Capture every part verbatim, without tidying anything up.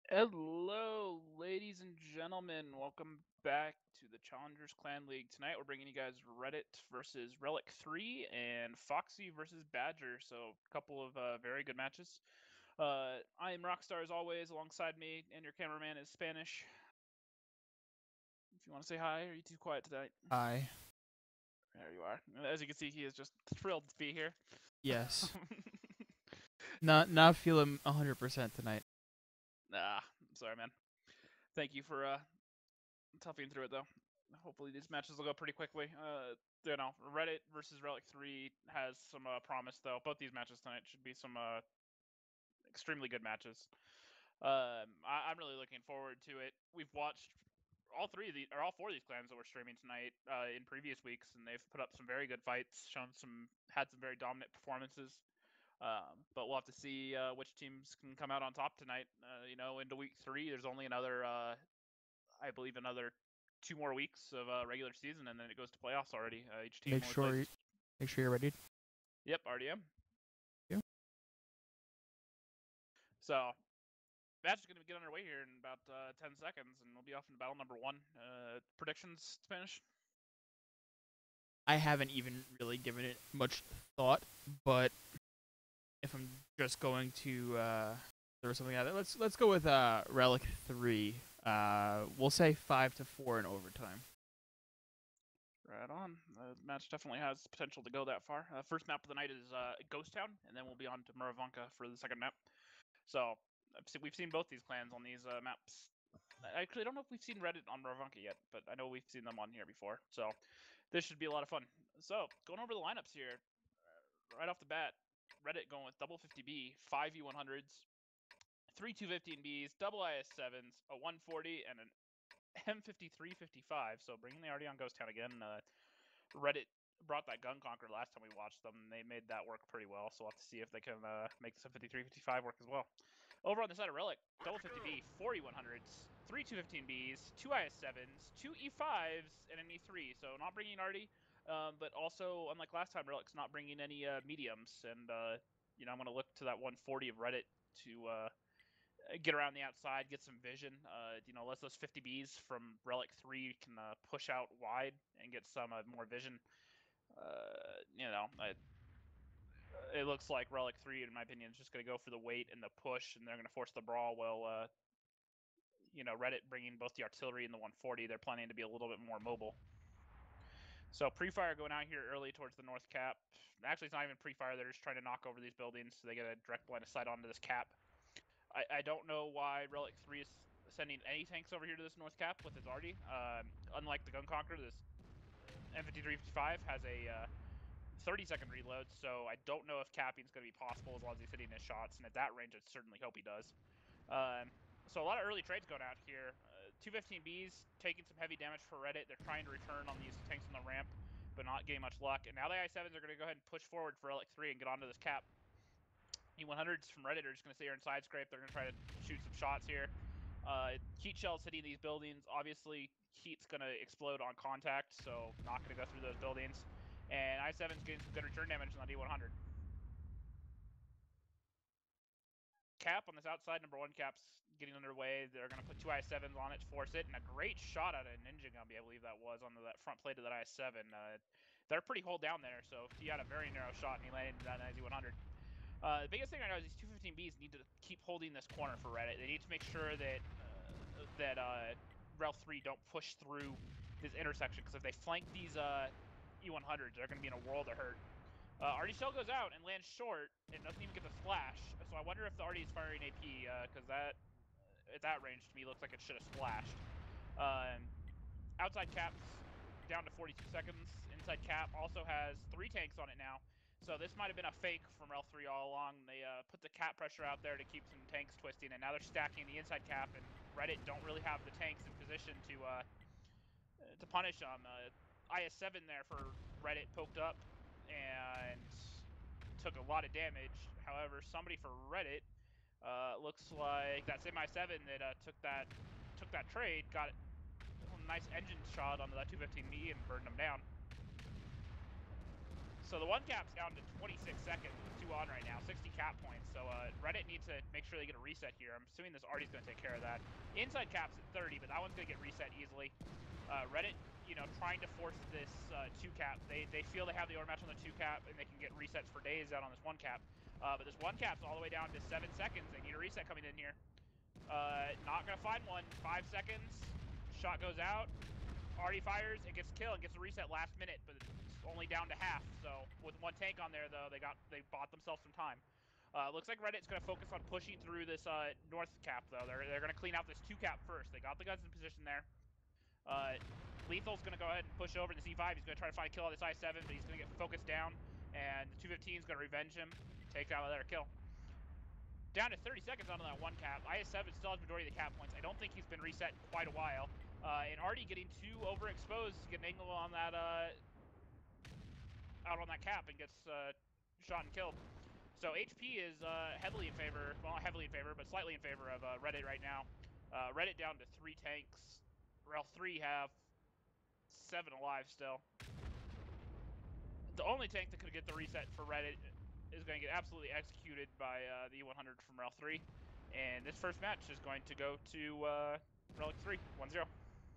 Hello, ladies and gentlemen. Welcome back to the Challengers Clan League. Tonight we're bringing you guys Reddit versus Relic three and Foxy versus Badger. So a couple of uh, very good matches. Uh, I am Rockstar as always. Alongside me and your cameraman is Spanish. If you want to say hi, or are you too quiet tonight? Hi. There you are. As you can see, he is just thrilled to be here. Yes. not not feeling one hundred percent tonight. Nah, I'm sorry, man. Thank you for uh, toughing through it, though. Hopefully these matches will go pretty quickly. Uh, you know, Reddit versus Relic three has some uh, promise, though. Both these matches tonight should be some uh, extremely good matches. Um, I- I'm really looking forward to it. We've watched all three of these, or all four of these clans that we're streaming tonight uh, in previous weeks, and they've put up some very good fights, shown some, had some very dominant performances. Um, but we'll have to see uh, which teams can come out on top tonight. Uh, you know, into week three, there's only another, uh, I believe, another two more weeks of uh, regular season, and then it goes to playoffs already. Uh, each team Make only sure plays. you, make sure you're ready. Yep, R D M. Yeah. So match is going to get underway here in about uh, ten seconds, and we'll be off into battle number one. Uh, predictions, Spanish? I haven't even really given it much thought, but if I'm just going to uh, throw something out there, let's let's go with uh, Relic three. Uh, we'll say five to four in overtime. Right on. The match definitely has potential to go that far. Uh, first map of the night is uh, Ghost Town, and then we'll be on to Muravanka for the second map. So we've seen both these clans on these uh, maps. I actually don't know if we've seen Reddit on Muravanka yet, but I know we've seen them on here before. So this should be a lot of fun. So going over the lineups here, uh, right off the bat, Reddit going with double fifty B, five E one hundreds, three two fifteen Bs, double I S sevens, a one forty, and an M fifty-three fifty-five. So bringing the R D on Ghost Town again. Uh, Reddit brought that Gun Conqueror last time we watched them, and they made that work pretty well. So we'll have to see if they can uh, make this M fifty-three fifty-five work as well. Over on the side of Relic, double fifty B, four E one hundreds, three two fifteen Bs, two I S sevens, two E fives, and an E three. So not bringing R D, um, but also, unlike last time, Relic's not bringing any uh, mediums. And, uh, you know, I'm going to look to that one forty of Reddit to uh, get around the outside, get some vision. Uh, you know, let those fifty Bs from Relic three can uh, push out wide and get some uh, more vision. Uh, you know, I, it looks like Relic three, in my opinion, is just going to go for the weight and the push, and they're going to force the brawl. While, uh, you know, Reddit bringing both the artillery and the one forty, they're planning to be a little bit more mobile. So pre-fire going out here early towards the north cap. Actually, it's not even pre-fire. They're just trying to knock over these buildings so they get a direct line of sight onto this cap. I, I don't know why Relic three is sending any tanks over here to this north cap with its arty. Um, unlike the Gun Conqueror, this M fifty-three fifty-five has a uh, thirty second reload, so I don't know if capping is going to be possible as long as he's hitting his shots, and at that range I certainly hope he does. Um, so a lot of early trades going out here. Uh, two fifteen Bs taking some heavy damage for Reddit. They're trying to return on these tanks on the ramp, but not getting much luck. And now the I sevens are going to go ahead and push forward for Relic three and get onto this cap. E one hundreds from Reddit are just going to stay here and side scrape. They're going to try to shoot some shots here. Uh, heat shells hitting these buildings. Obviously, heat's going to explode on contact, so not going to go through those buildings. And I seven's getting some good return damage on the D one hundred. Cap on this outside, number one cap's getting underway. They're going to put two I sevens on it to force it, and a great shot out of Ninja Gumby, I believe that was, on that front plate of that I seven. Uh, they're pretty hold down there, so he had a very narrow shot, and he landed that I Z one hundred. Uh, the biggest thing I know is these two fifteen Bs need to keep holding this corner for Reddit. They need to make sure that uh, that uh, Rel three don't push through this intersection, because if they flank these uh, E one hundreds, they're going to be in a world of hurt. Uh, R D shell goes out and lands short and doesn't even get the splash. So I wonder if the R D is firing A P, because uh, that at that range to me looks like it should have splashed. Um, outside caps down to forty-two seconds. Inside cap also has three tanks on it now. So this might have been a fake from Rel three all along. They uh, put the cap pressure out there to keep some tanks twisting, and now they're stacking the inside cap, and Reddit don't really have the tanks in position to uh, to punish them. Uh, I S seven there for Reddit poked up and took a lot of damage. However, somebody for Reddit uh, looks like that same I seven that uh, took that took that trade got a nice engine shot onto that two fifteen B and burned him down. So the one cap's down to twenty-six seconds with two on right now, sixty cap points. So uh, Reddit needs to make sure they get a reset here. I'm assuming this Artie's going to take care of that. Inside cap's at thirty, but that one's going to get reset easily. Uh, Reddit, you know, trying to force this uh, two cap. They they feel they have the overmatch on the two cap, and they can get resets for days out on this one cap. Uh, but this one cap's all the way down to seven seconds. They need a reset coming in here. Uh, not going to find one. Five seconds. Shot goes out. Artie fires. It gets killed and gets a reset last minute, but it's only down to half. So with one tank on there, though, they got they bought themselves some time. Uh, looks like Reddit's going to focus on pushing through this uh, north cap, though. They're they're going to clean out this two cap first. They got the guns in position there. Uh, Lethal's going to go ahead and push over to Z five. He's going to try to find a kill on this I seven, but he's going to get focused down, and the two fifteen is going to revenge him, take out another kill. Down to thirty seconds onto that one cap. I S seven still has majority of the cap points. I don't think he's been reset in quite a while. Uh, and Artie getting too overexposed to get an angle on that, uh, out on that cap and gets uh, shot and killed. So H P is uh, heavily in favor, well not heavily in favor, but slightly in favor of uh, Reddit right now. Uh, Reddit down to three tanks. Rel three have seven alive still. The only tank that could get the reset for Reddit is going to get absolutely executed by uh, the E one hundred from Rel three. And this first match is going to go to uh, Relic three, one zero.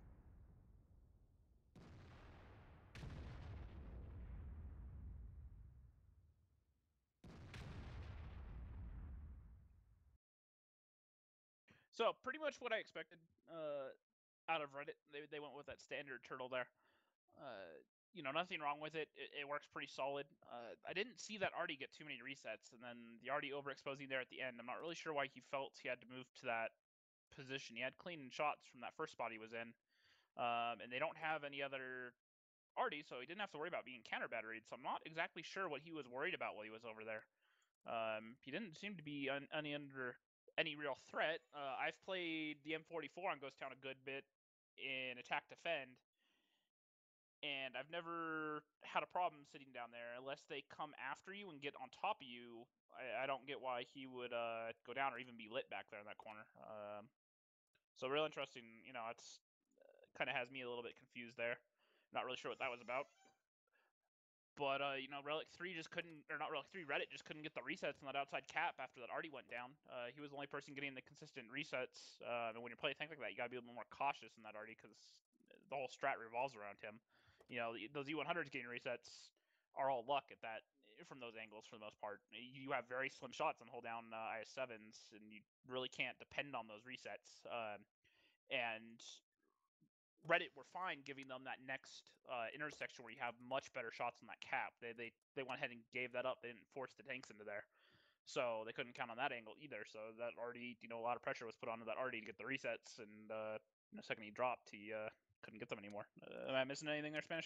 So pretty much what I expected uh, out of Reddit. They they went with that standard turtle there. Uh, you know, nothing wrong with it. It, it works pretty solid. Uh, I didn't see that Artie get too many resets, and then the Artie overexposing there at the end. I'm not really sure why he felt he had to move to that position. He had clean shots from that first spot he was in, um, and they don't have any other Artie, so he didn't have to worry about being counter batteried. So I'm not exactly sure what he was worried about while he was over there. Um, he didn't seem to be un- any under any real threat. Uh, I've played the M forty-four on Ghost Town a good bit in attack defend, and I've never had a problem sitting down there unless they come after you and get on top of you. I, I don't get why he would uh, go down or even be lit back there in that corner. Um, so real interesting. You know, it's uh, kind of has me a little bit confused there. Not really sure what that was about. But, uh, you know, Relic three just couldn't, or not Relic three, Reddit just couldn't get the resets on that outside cap after that Artie went down. Uh, he was the only person getting the consistent resets. Uh, and when you're playing things like that, you gotta be a little more cautious in that Artie because the whole strat revolves around him. You know, those E one hundreds getting resets are all luck at that from those angles for the most part. You have very slim shots on hold down uh, I S sevens, and you really can't depend on those resets. Uh, and Reddit were fine giving them that next uh, intersection where you have much better shots on that cap. They they they went ahead and gave that up. They didn't force the tanks into there, so they couldn't count on that angle either. So that already, you know, a lot of pressure was put onto that Artie to get the resets, and uh, the second he dropped, he uh, couldn't get them anymore. Uh, am I missing anything there, Spanish?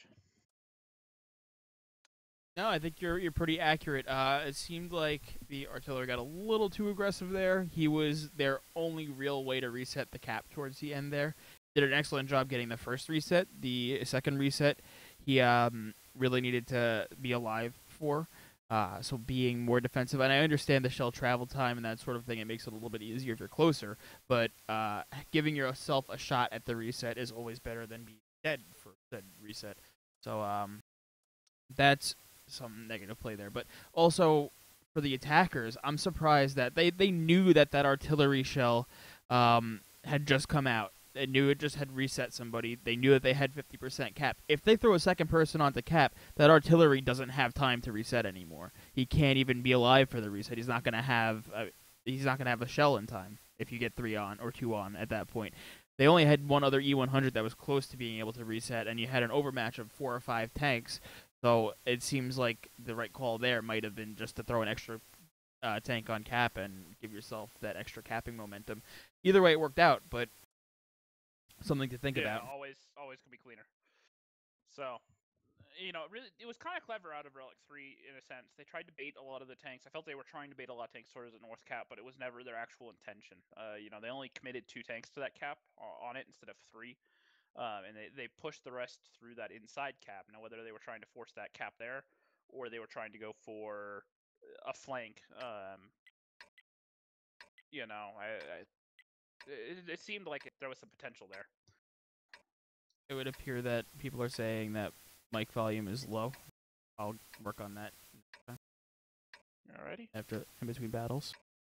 No, I think you're you're pretty accurate. Uh, it seemed like the artillery got a little too aggressive there. He was their only real way to reset the cap towards the end there. Did an excellent job getting the first reset. The second reset, he um, really needed to be alive for. Uh, so being more defensive, and I understand the shell travel time and that sort of thing. It makes it a little bit easier if you're closer. But uh, giving yourself a shot at the reset is always better than being dead for said reset. So um, that's some negative play there. But also for the attackers, I'm surprised that they, they knew that that artillery shell um, had just come out. They knew it just had reset somebody. They knew that they had fifty percent cap. If they throw a second person onto cap, that artillery doesn't have time to reset anymore. He can't even be alive for the reset. He's not gonna have a, he's not gonna have a shell in time if you get three on or two on at that point. They only had one other E one hundred that was close to being able to reset, and you had an overmatch of four or five tanks. So it seems like the right call there might have been just to throw an extra uh, tank on cap and give yourself that extra capping momentum. Either way, it worked out, but something to think yeah, about. always, always could be cleaner. So, you know, really, it was kind of clever out of Relic three in a sense. They tried to bait a lot of the tanks. I felt they were trying to bait a lot of tanks towards the North Cap, but it was never their actual intention. Uh, you know, they only committed two tanks to that cap on it instead of three. Um, and they, they pushed the rest through that inside cap. Now, whether they were trying to force that cap there or they were trying to go for a flank, um, you know, I, I it, it seemed like it, there was some potential there. It would appear that people are saying that mic volume is low. I'll work on that. Alrighty. After in between battles.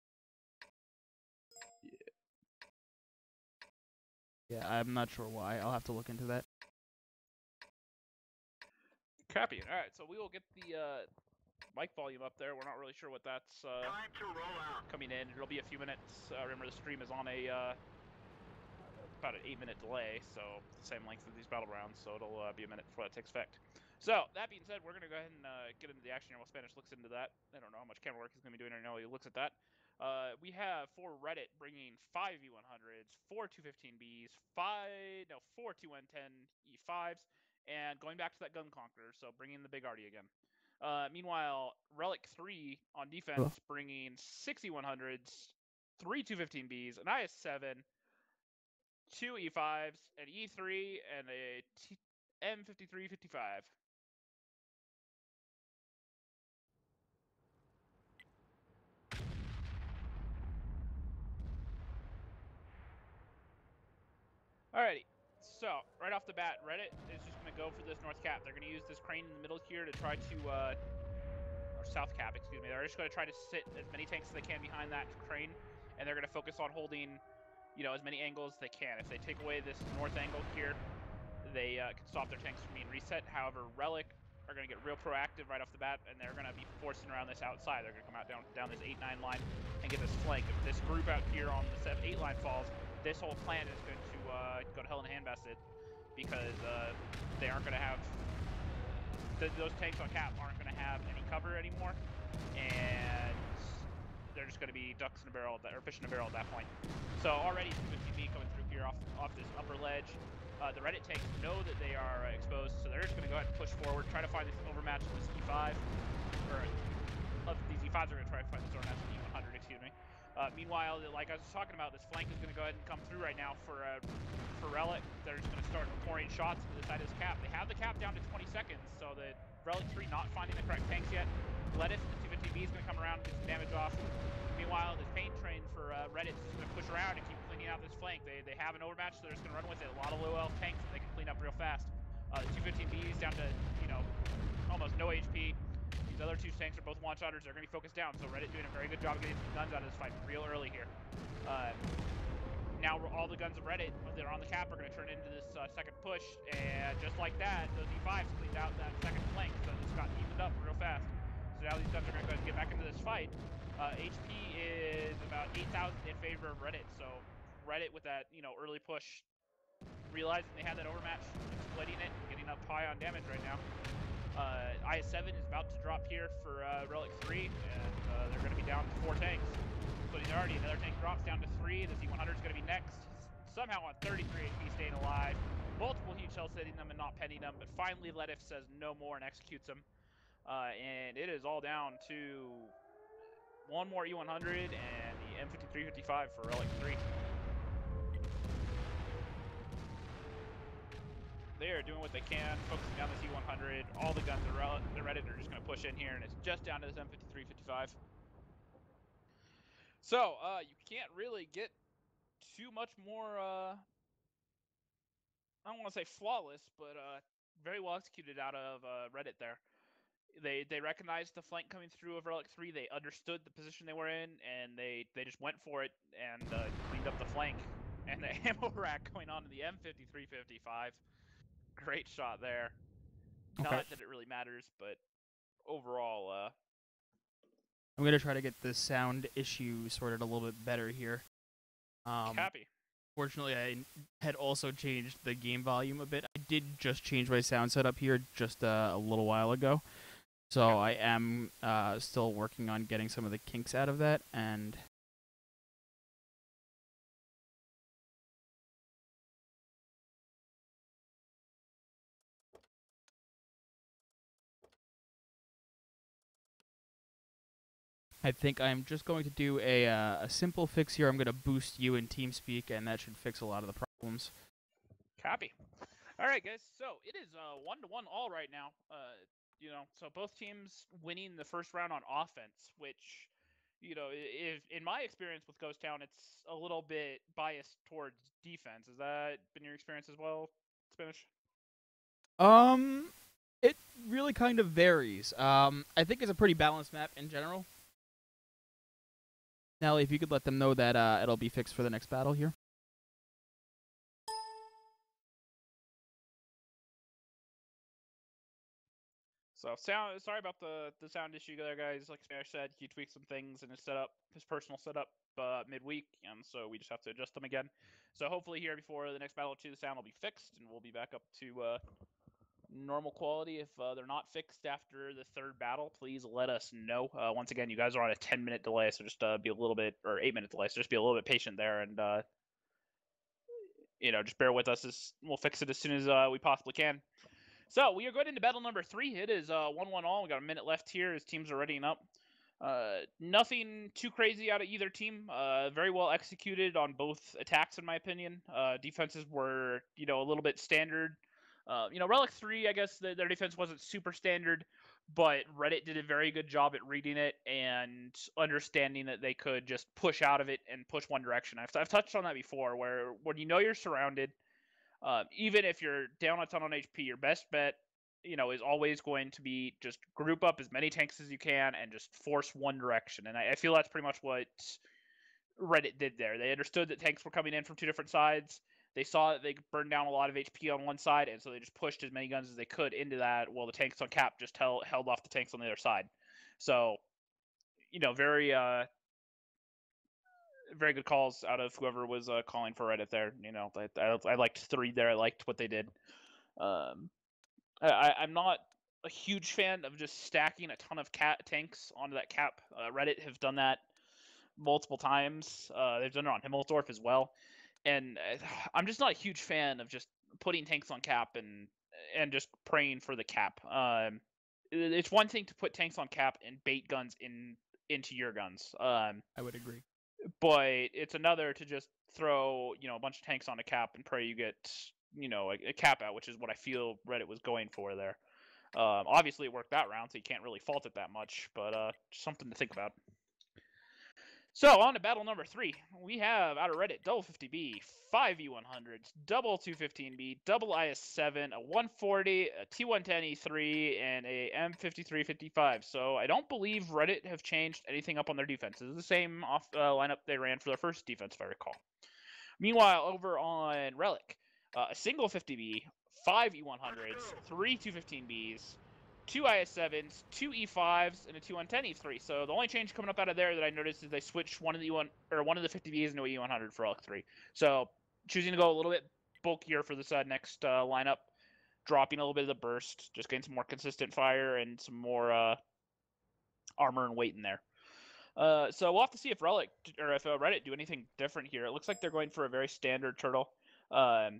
Yeah. Yeah, I'm not sure why. I'll have to look into that. Copy. All right, so we will get the uh, mic volume up there. We're not really sure what that's uh, coming in. It'll be a few minutes. Uh, remember, the stream is on a uh, about an eight-minute delay, so the same length as these battle rounds. So it'll uh, be a minute before that takes effect. So that being said, we're gonna go ahead and uh, get into the action here while Spanish looks into that. I don't know how much camera work he's gonna be doing right now. He looks at that. Uh, we have for Reddit bringing five E one hundreds, four two fifteen Bs, five no four two one ten E fives, and going back to that gun conqueror, so bringing the big arty again. Uh, meanwhile, Relic three on defense oh. bringing six E one hundreds, three two fifteen Bs, an I S seven, two E fives, an E three, and a T M fifty-three fifty-five. Alrighty, so right off the bat, Reddit is just going to go for this north cap. They're going to use this crane in the middle here to try to, uh, or south cap, excuse me. They're just going to try to sit as many tanks as they can behind that crane, and they're going to focus on holding, you know, as many angles as they can. If they take away this north angle here, they uh, can stop their tanks from being reset. However, Relic are going to get real proactive right off the bat, and they're going to be forcing around this outside. They're going to come out down, down this eight nine line and get this flank. If this group out here on the seven eight line falls, this whole plan is going to uh, go to hell in a handbasket, because uh, they aren't going to have, th those tanks on cap aren't going to have any cover anymore, and they're just going to be ducks in a barrel, or fish in a barrel at that point. So already two fifty B coming through here off, off this upper ledge. Uh, the Reddit tanks know that they are uh, exposed, so they're just going to go ahead and push forward, try to find this overmatch with this E five, or uh, these E fives are going to try to find this overmatch with E one hundred, excuse me. Uh, meanwhile, like I was talking about, this flank is going to go ahead and come through right now for uh, for Relic. They're just going to start pouring shots into the side of this cap. They have the cap down to twenty seconds, so the Relic three not finding the correct tanks yet. Lettuce, the two fifty B is going to come around and get some damage off. Meanwhile, this pain train for uh, Reddit is going to push around and keep cleaning out this flank. They, they have an overmatch, so they're just going to run with it. A lot of low health tanks that they can clean up real fast. Uh, the two fifteen B is down to, you know, almost no H P. These other two tanks are both one-shotters. They're going to be focused down, so Reddit doing a very good job of getting some guns out of this fight real early here. Uh, now all the guns of Reddit that are on the cap are going to turn into this uh, second push, and just like that, those E fives cleaned out that second flank, so this got evened up real fast. So now these guns are going to go ahead and get back into this fight. Uh, H P is about eight thousand in favor of Reddit, so Reddit with that, you know, early push, realizing they had that overmatch, splitting it, getting up high on damage right now. Uh, I S seven is about to drop here for uh, Relic three, and uh, they're going to be down to four tanks. So he's already, another tank drops down to three. The Z one hundred is going to be next. He's somehow on thirty-three H P staying alive. Multiple huge shells hitting them and not penning them, but finally Lettif says no more and executes him. Uh, and it is all down to one more E one hundred and the M fifty-three fifty-five for Relic three. They are doing what they can, focusing down this E one hundred. All the guns are the Reddit are just going to push in here, and it's just down to this M fifty-three fifty-five. So, uh, you can't really get too much more, uh, I don't want to say flawless, but uh, very well executed out of uh, Reddit there. They they recognized the flank coming through of Relic three. They understood the position they were in, and they, they just went for it and uh, cleaned up the flank. And the ammo rack going on to the M fifty-three fifty-five. Great shot there. Okay. Not that it really matters, but overall, uh... I'm going to try to get the sound issue sorted a little bit better here. Um, Happy. Fortunately, I had also changed the game volume a bit. I did just change my sound setup here just uh, a little while ago. So okay. I am uh, still working on getting some of the kinks out of that, and... I think I'm just going to do a, uh, a simple fix here. I'm going to boost you in TeamSpeak, and that should fix a lot of the problems. Copy. All right, guys. So it is uh, one to one all right now. Uh, you know, so both teams winning the first round on offense, which, you know, if in my experience with Ghost Town, it's a little bit biased towards defense. Has that been your experience as well, Spanish? Um, It really kind of varies. Um, I think it's a pretty balanced map in general. Nelly, if you could let them know that uh, it'll be fixed for the next battle here. So sound sorry about the the sound issue there, guys. Like Smash said, he tweaked some things in his setup, his personal setup, uh, midweek, and so we just have to adjust them again. So hopefully here before the next battle or two, the sound will be fixed, and we'll be back up to uh, normal quality. If uh, they're not fixed after the third battle, please let us know. Uh, once again, you guys are on a ten minute delay, so just uh, be a little bit, or eight minute delay, so just be a little bit patient there, and uh, you know, just bear with us. As we'll fix it as soon as uh, we possibly can. So we are going into battle number three. It is uh, one one all. We got a minute left here as teams are readying up. Uh, nothing too crazy out of either team. Uh, very well executed on both attacks, in my opinion. Uh, defenses were, you know, a little bit standard. Uh, you know, Relic three, I guess the, their defense wasn't super standard, but Reddit did a very good job at reading it and understanding that they could just push out of it and push one direction. I've, I've touched on that before, where when you know you're surrounded, uh, even if you're down a ton on H P, your best bet, you know, is always going to be just group up as many tanks as you can and just force one direction. And I, I feel that's pretty much what Reddit did there. They understood that tanks were coming in from two different sides. They saw that they could burn down a lot of H P on one side, and so they just pushed as many guns as they could into that, while the tanks on cap just held, held off the tanks on the other side. So, you know, very uh, very good calls out of whoever was uh, calling for Reddit there. You know, I, I, I liked three there. I liked what they did. Um, I, I'm not a huge fan of just stacking a ton of cat tanks onto that cap. Uh, Reddit have done that multiple times. Uh, they've done it on Himmelsdorf as well. And I'm just not a huge fan of just putting tanks on cap and and just praying for the cap. Um, it's one thing to put tanks on cap and bait guns in into your guns. Um, I would agree. But it's another to just throw, you know, a bunch of tanks on a cap and pray you get, you know, a, a cap out, which is what I feel Reddit was going for there. Um, obviously, it worked that round, so you can't really fault it that much, but uh, something to think about. So, on to battle number three. We have, out of Reddit, double fifty B, five E one hundreds, double two fifteen B, double I S seven, a one forty, a T one ten E three, and a M fifty-three fifty-five. So, I don't believe Reddit have changed anything up on their defense. It's the same off uh, lineup they ran for their first defense, if I recall. Meanwhile, over on Relic, uh, a single fifty B, five E one hundreds, three two fifteen Bs, two I S sevens, two E fives, and a two one ten E three. So the only change coming up out of there that I noticed is they switched one of the E one or one of the fifty Bs into a E one hundred for Relic three. So choosing to go a little bit bulkier for this uh, next uh, lineup, dropping a little bit of the burst, just getting some more consistent fire and some more uh, armor and weight in there. Uh, so we'll have to see if Relic or if uh, Reddit do anything different here. It looks like they're going for a very standard turtle. Um,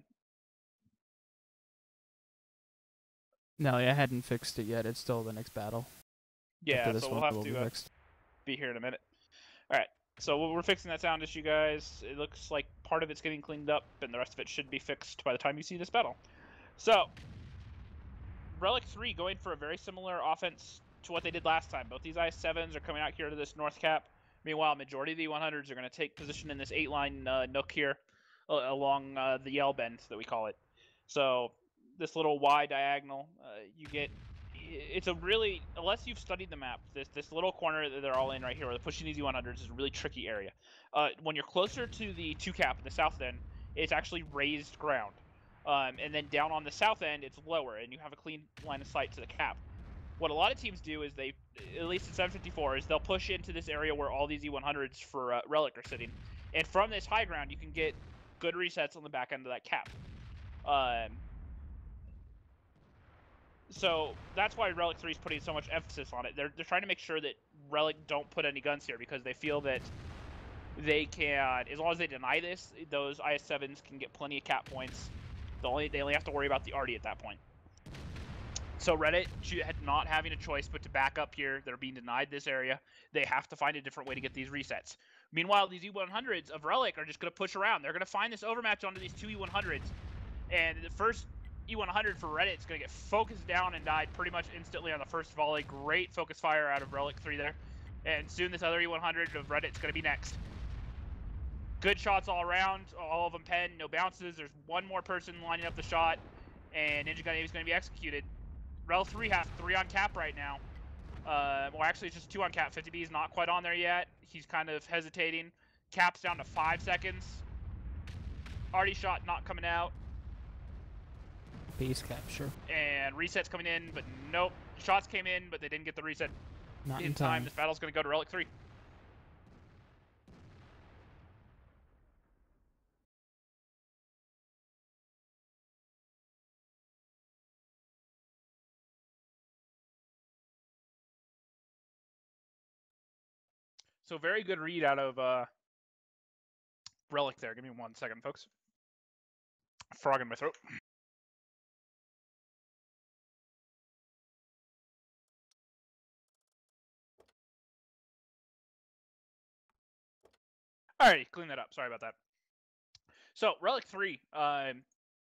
No, I hadn't fixed it yet. It's still the next battle. Yeah, so we'll have to uh, be here in a minute. All right, so we're fixing that sound issue, guys. It looks like part of it's getting cleaned up, and the rest of it should be fixed by the time you see this battle. So, Relic three going for a very similar offense to what they did last time. Both these I S sevens are coming out here to this north cap. Meanwhile, majority of the E one hundreds are going to take position in this eight-line uh, nook here uh, along uh, the Yell bend that we call it. So this little Y diagonal, uh, you get, it's a really, unless you've studied the map, this this little corner that they're all in right here, where they're pushing these E one hundreds, is a really tricky area. Uh, when you're closer to the two cap in the south end, it's actually raised ground. Um, and then down on the south end, it's lower, and you have a clean line of sight to the cap. What a lot of teams do is they, at least in seven fifty-four, is they'll push into this area where all these E one hundreds for uh, Relic are sitting. And from this high ground, you can get good resets on the back end of that cap. Um, So that's why Relic three is putting so much emphasis on it. They're, they're trying to make sure that Relic don't put any guns here, because they feel that they can, as long as they deny this, those I S sevens can get plenty of cap points. The only, they only have to worry about the R D at that point. So Reddit, not having a choice but to back up here, they're being denied this area. They have to find a different way to get these resets. Meanwhile, these E one hundreds of Relic are just going to push around. They're going to find this overmatch onto these two E one hundreds. And the first E one hundred for Reddit is going to get focused down and died pretty much instantly on the first volley. Great focus fire out of Relic three there. And soon this other E one hundred of Reddit is going to be next. Good shots all around. All of them penned. No bounces. There's one more person lining up the shot. And Ninja Gun Navy is going to be executed. Rel three have three on cap right now. Uh, well, actually, it's just two on cap. fifty B is not quite on there yet. He's kind of hesitating. Cap's down to five seconds. Already shot not coming out. Base capture. And resets coming in, but nope. Shots came in, but they didn't get the reset Not in in time. time. This battle's going to go to Relic three. So very good read out of uh, Relic there. Give me one second, folks. Frog in my throat. Alrighty, clean that up. Sorry about that. So Relic three, um,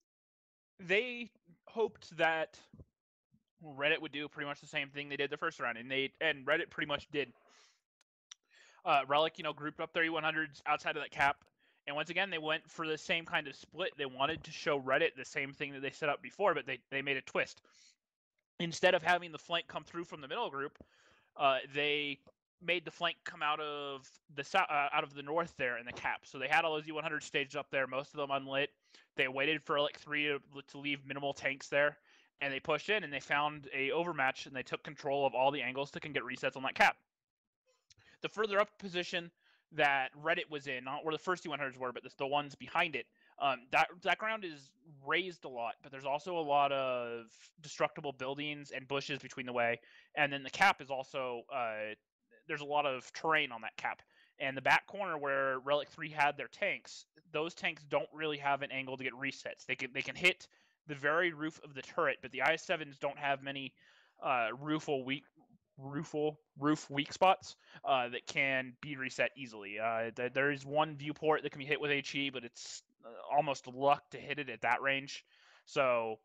they hoped that Reddit would do pretty much the same thing they did the first round, and they and Reddit pretty much did. Uh, Relic, you know, grouped up thirty-one hundreds outside of that cap, and once again they went for the same kind of split. They wanted to show Reddit the same thing that they set up before, but they they made a twist. Instead of having the flank come through from the middle group, uh, they made the flank come out of the south, uh, out of the north there in the cap. So they had all those E one hundred staged up there, most of them unlit. They waited for like three to, to leave minimal tanks there, and they pushed in and they found a overmatch and they took control of all the angles that can get resets on that cap. The further up position that Reddit was in, not where the first E one hundreds were, but the, the ones behind it, um, that that ground is raised a lot, but there's also a lot of destructible buildings and bushes between the way, and then the cap is also uh, there's a lot of terrain on that cap. And the back corner where Relic three had their tanks, those tanks don't really have an angle to get resets. They can they can hit the very roof of the turret, but the I S sevens don't have many uh, roofal weak roofal roof weak spots uh, that can be reset easily. Uh, th there is one viewport that can be hit with HE, but it's uh, almost luck to hit it at that range. So,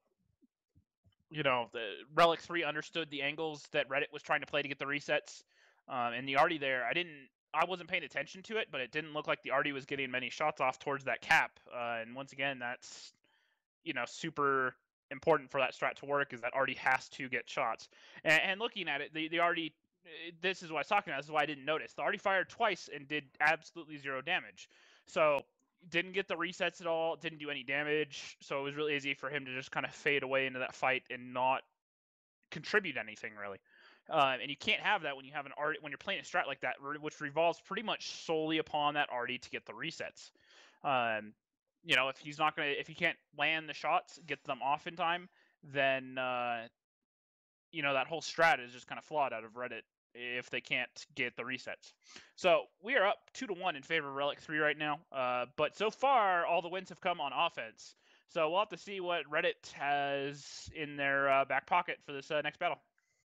you know, the Relic three understood the angles that Reddit was trying to play to get the resets. Um, and the Arty there, I didn't, I wasn't paying attention to it, but it didn't look like the Arty was getting many shots off towards that cap. Uh, and once again, that's, you know, super important for that strat to work, is that Arty has to get shots. And, and looking at it, the, the Arty, this is what I was talking about, this is why I didn't notice. The Arty fired twice and did absolutely zero damage. So, didn't get the resets at all, didn't do any damage, so it was really easy for him to just kind of fade away into that fight and not contribute anything, really. Uh, and you can't have that when you have an Arty, when you're playing a strat like that, which revolves pretty much solely upon that Arty to get the resets. Um, you know, if he's not gonna, if he can't land the shots, get them off in time, then uh, you know, that whole strat is just kind of flawed out of Reddit if they can't get the resets. So we are up two to one in favor of Relic three right now. Uh, but so far, all the wins have come on offense. So we'll have to see what Reddit has in their uh, back pocket for this uh, next battle.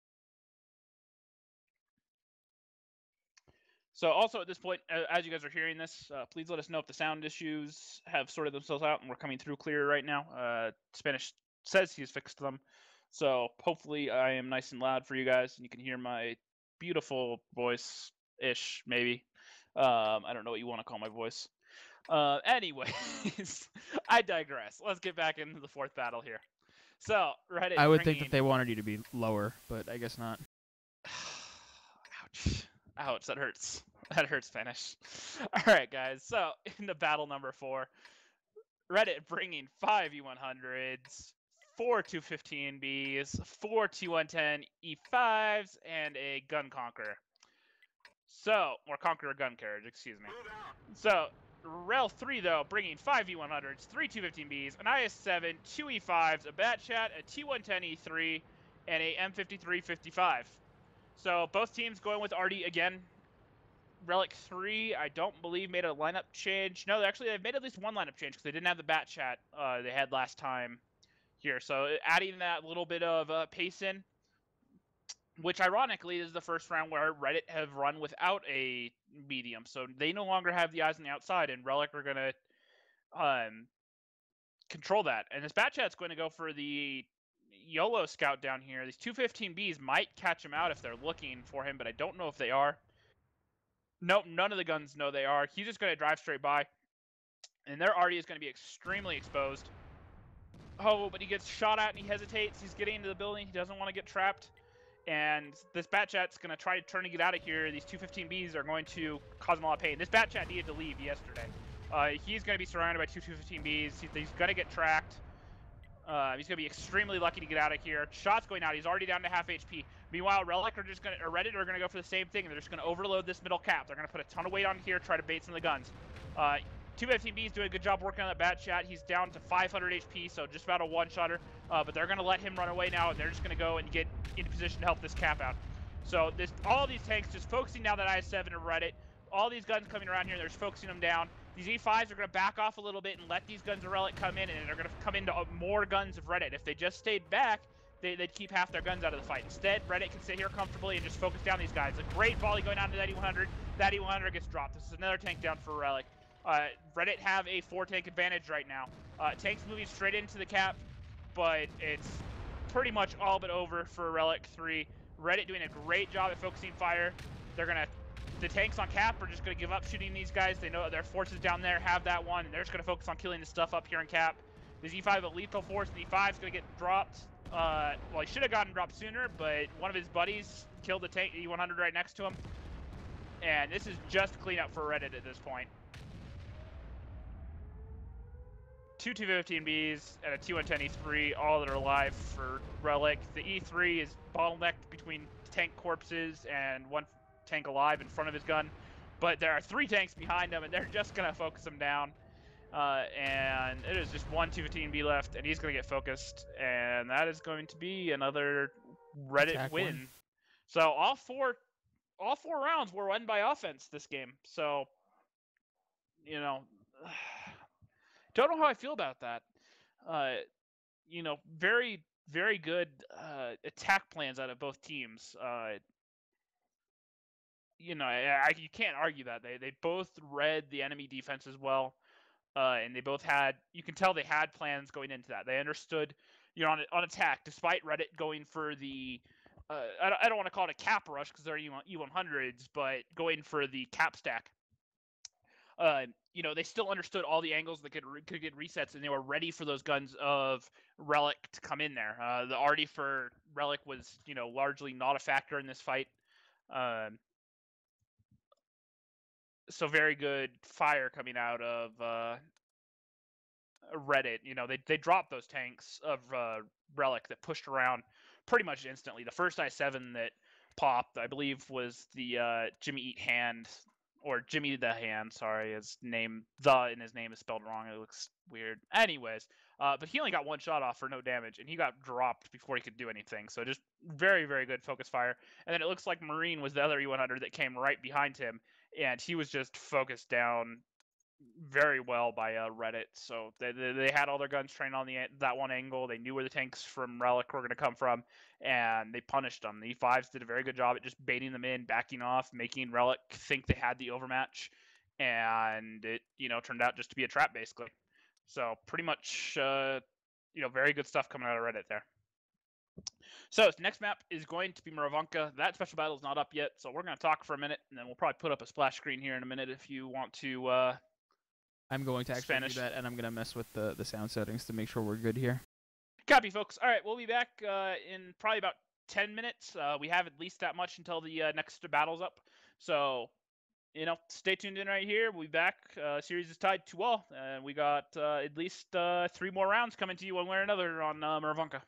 So also at this point, as you guys are hearing this, uh, please let us know if the sound issues have sorted themselves out and we're coming through clear right now. Uh, Spanish says he's fixed them. So hopefully I am nice and loud for you guys and you can hear my beautiful voice-ish, maybe. Um, I don't know what you want to call my voice. Uh, anyways, I digress. Let's get back into the fourth battle here. So, Reddit I would bringing... think that they wanted you to be lower, but I guess not. Ouch. Ouch, that hurts. That hurts, Spanish. All right, guys. So, in the battle number four, Reddit bringing five E one hundreds, four two fifteen Bs, four T one ten E fives, and a gun conqueror. So, or conqueror gun carriage, excuse me. So, Rel three, though, bringing five E one hundreds, three two fifteen Bs, an I S seven, two E fives, a Bat Chat, a T one ten E three, and a M fifty-three fifty-five. So, both teams going with Arty again. Relic three, I don't believe, made a lineup change. No, actually, they've made at least one lineup change because they didn't have the Bat Chat uh, they had last time here. So, adding that little bit of uh, pace in, which ironically is the first round where Reddit have run without a medium. So, they no longer have the eyes on the outside, and Relic are going to um, control that. And this Bat Chat's going to go for the YOLO scout down here. These two fifteen Bs might catch him out if they're looking for him, but I don't know if they are. Nope, none of the guns know they are. He's just going to drive straight by. And their Arty is going to be extremely exposed. Oh, but he gets shot at and he hesitates. He's getting into the building. He doesn't want to get trapped. And this Batchat's going to try to turn to get out of here. These two fifteen Bs are going to cause him a lot of pain. This Batchat needed to leave yesterday. Uh, he's going to be surrounded by two two fifteen Bs. He's, he's going to get tracked. Uh, he's going to be extremely lucky to get out of here. Shot's going out. He's already down to half H P. Meanwhile, Relic are just going to, or Reddit are going to go for the same thing. They're just going to overload this middle cap. They're going to put a ton of weight on here, try to bait some of the guns. Uh, two fifteen B is doing a good job working on that Batchat. He's down to five hundred H P, so just about a one-shotter. Uh, but they're going to let him run away now, and they're just going to go and get into position to help this cap out. So this, all these tanks just focusing down that I seven and Reddit. All these guns coming around here, they're just focusing them down. These E fives are going to back off a little bit and let these guns of Relic come in, and they're going to come into more guns of Reddit. If they just stayed back, they, they'd keep half their guns out of the fight. Instead, Reddit can sit here comfortably and just focus down these guys. A great volley going on to that E one hundred. That E one hundred gets dropped. This is another tank down for Relic. Uh, Reddit have a four-tank advantage right now. Uh, tanks moving straight into the cap, but it's pretty much all but over for Relic three. Reddit doing a great job at focusing fire. They're going to... The tanks on cap are just going to give up shooting these guys. They know their forces down there have that one, and they're just going to focus on killing the stuff up here in cap. This E five a lethal force, and E five is going to get dropped. Uh, well, he should have gotten dropped sooner, but one of his buddies killed the tank E one hundred right next to him. And this is just cleanup for Reddit at this point. Two two fifteen Bs and a T one ten E three, all that are alive for Relic. The E three is bottlenecked between tank corpses and one tank alive in front of his gun, but there are three tanks behind him, and they're just gonna focus him down. Uh, and it is just one two fifteen B left, and he's gonna get focused, and that is going to be another Reddit Attack win. win. So all four, all four rounds were won by offense this game. So, you know, don't know how I feel about that. Uh, you know, very, very good uh, attack plans out of both teams. Uh, you know, I, I, you can't argue that. They they both read the enemy defense as well, uh, and they both had. You can tell they had plans going into that. They understood, you know, on on attack, despite Reddit going for the. Uh, I, I don't want to call it a cap rush because they're E one hundreds, but going for the cap stack. Uh, you know, they still understood all the angles that could could get resets, and they were ready for those guns of Relic to come in there. Uh, the arty for Relic was, you know, largely not a factor in this fight. Um, so very good fire coming out of uh, Reddit. You know, they they dropped those tanks of uh, Relic that pushed around pretty much instantly. The first I seven that popped, I believe, was the uh, Jimmy Eat Hand. Or Jimmy the Hand, sorry, his name, the in his name is spelled wrong. It looks weird. Anyways, uh, but he only got one shot off for no damage, and he got dropped before he could do anything. So just very, very good focus fire. And then it looks like Marine was the other E one hundred that came right behind him, and he was just focused down very well by uh, Reddit. So they, they they had all their guns trained on the that one angle. They knew where the tanks from Relic were going to come from, and they punished them. The E fives did a very good job at just baiting them in, backing off, making Relic think they had the overmatch, and it you know turned out just to be a trap basically. So pretty much uh, you know very good stuff coming out of Reddit there. So next map is going to be Maravanka. That special battle is not up yet, so we're going to talk for a minute, and then we'll probably put up a splash screen here in a minute if you want to. Uh, I'm going to actually Spanish. do that, and I'm going to mess with the, the sound settings to make sure we're good here. Copy, folks. All right, we'll be back uh, in probably about ten minutes. Uh, we have at least that much until the uh, next battle's up. So, you know, stay tuned in right here. We'll be back. Uh, series is tied two all. And we got uh, at least uh, three more rounds coming to you one way or another on uh, Maravanka.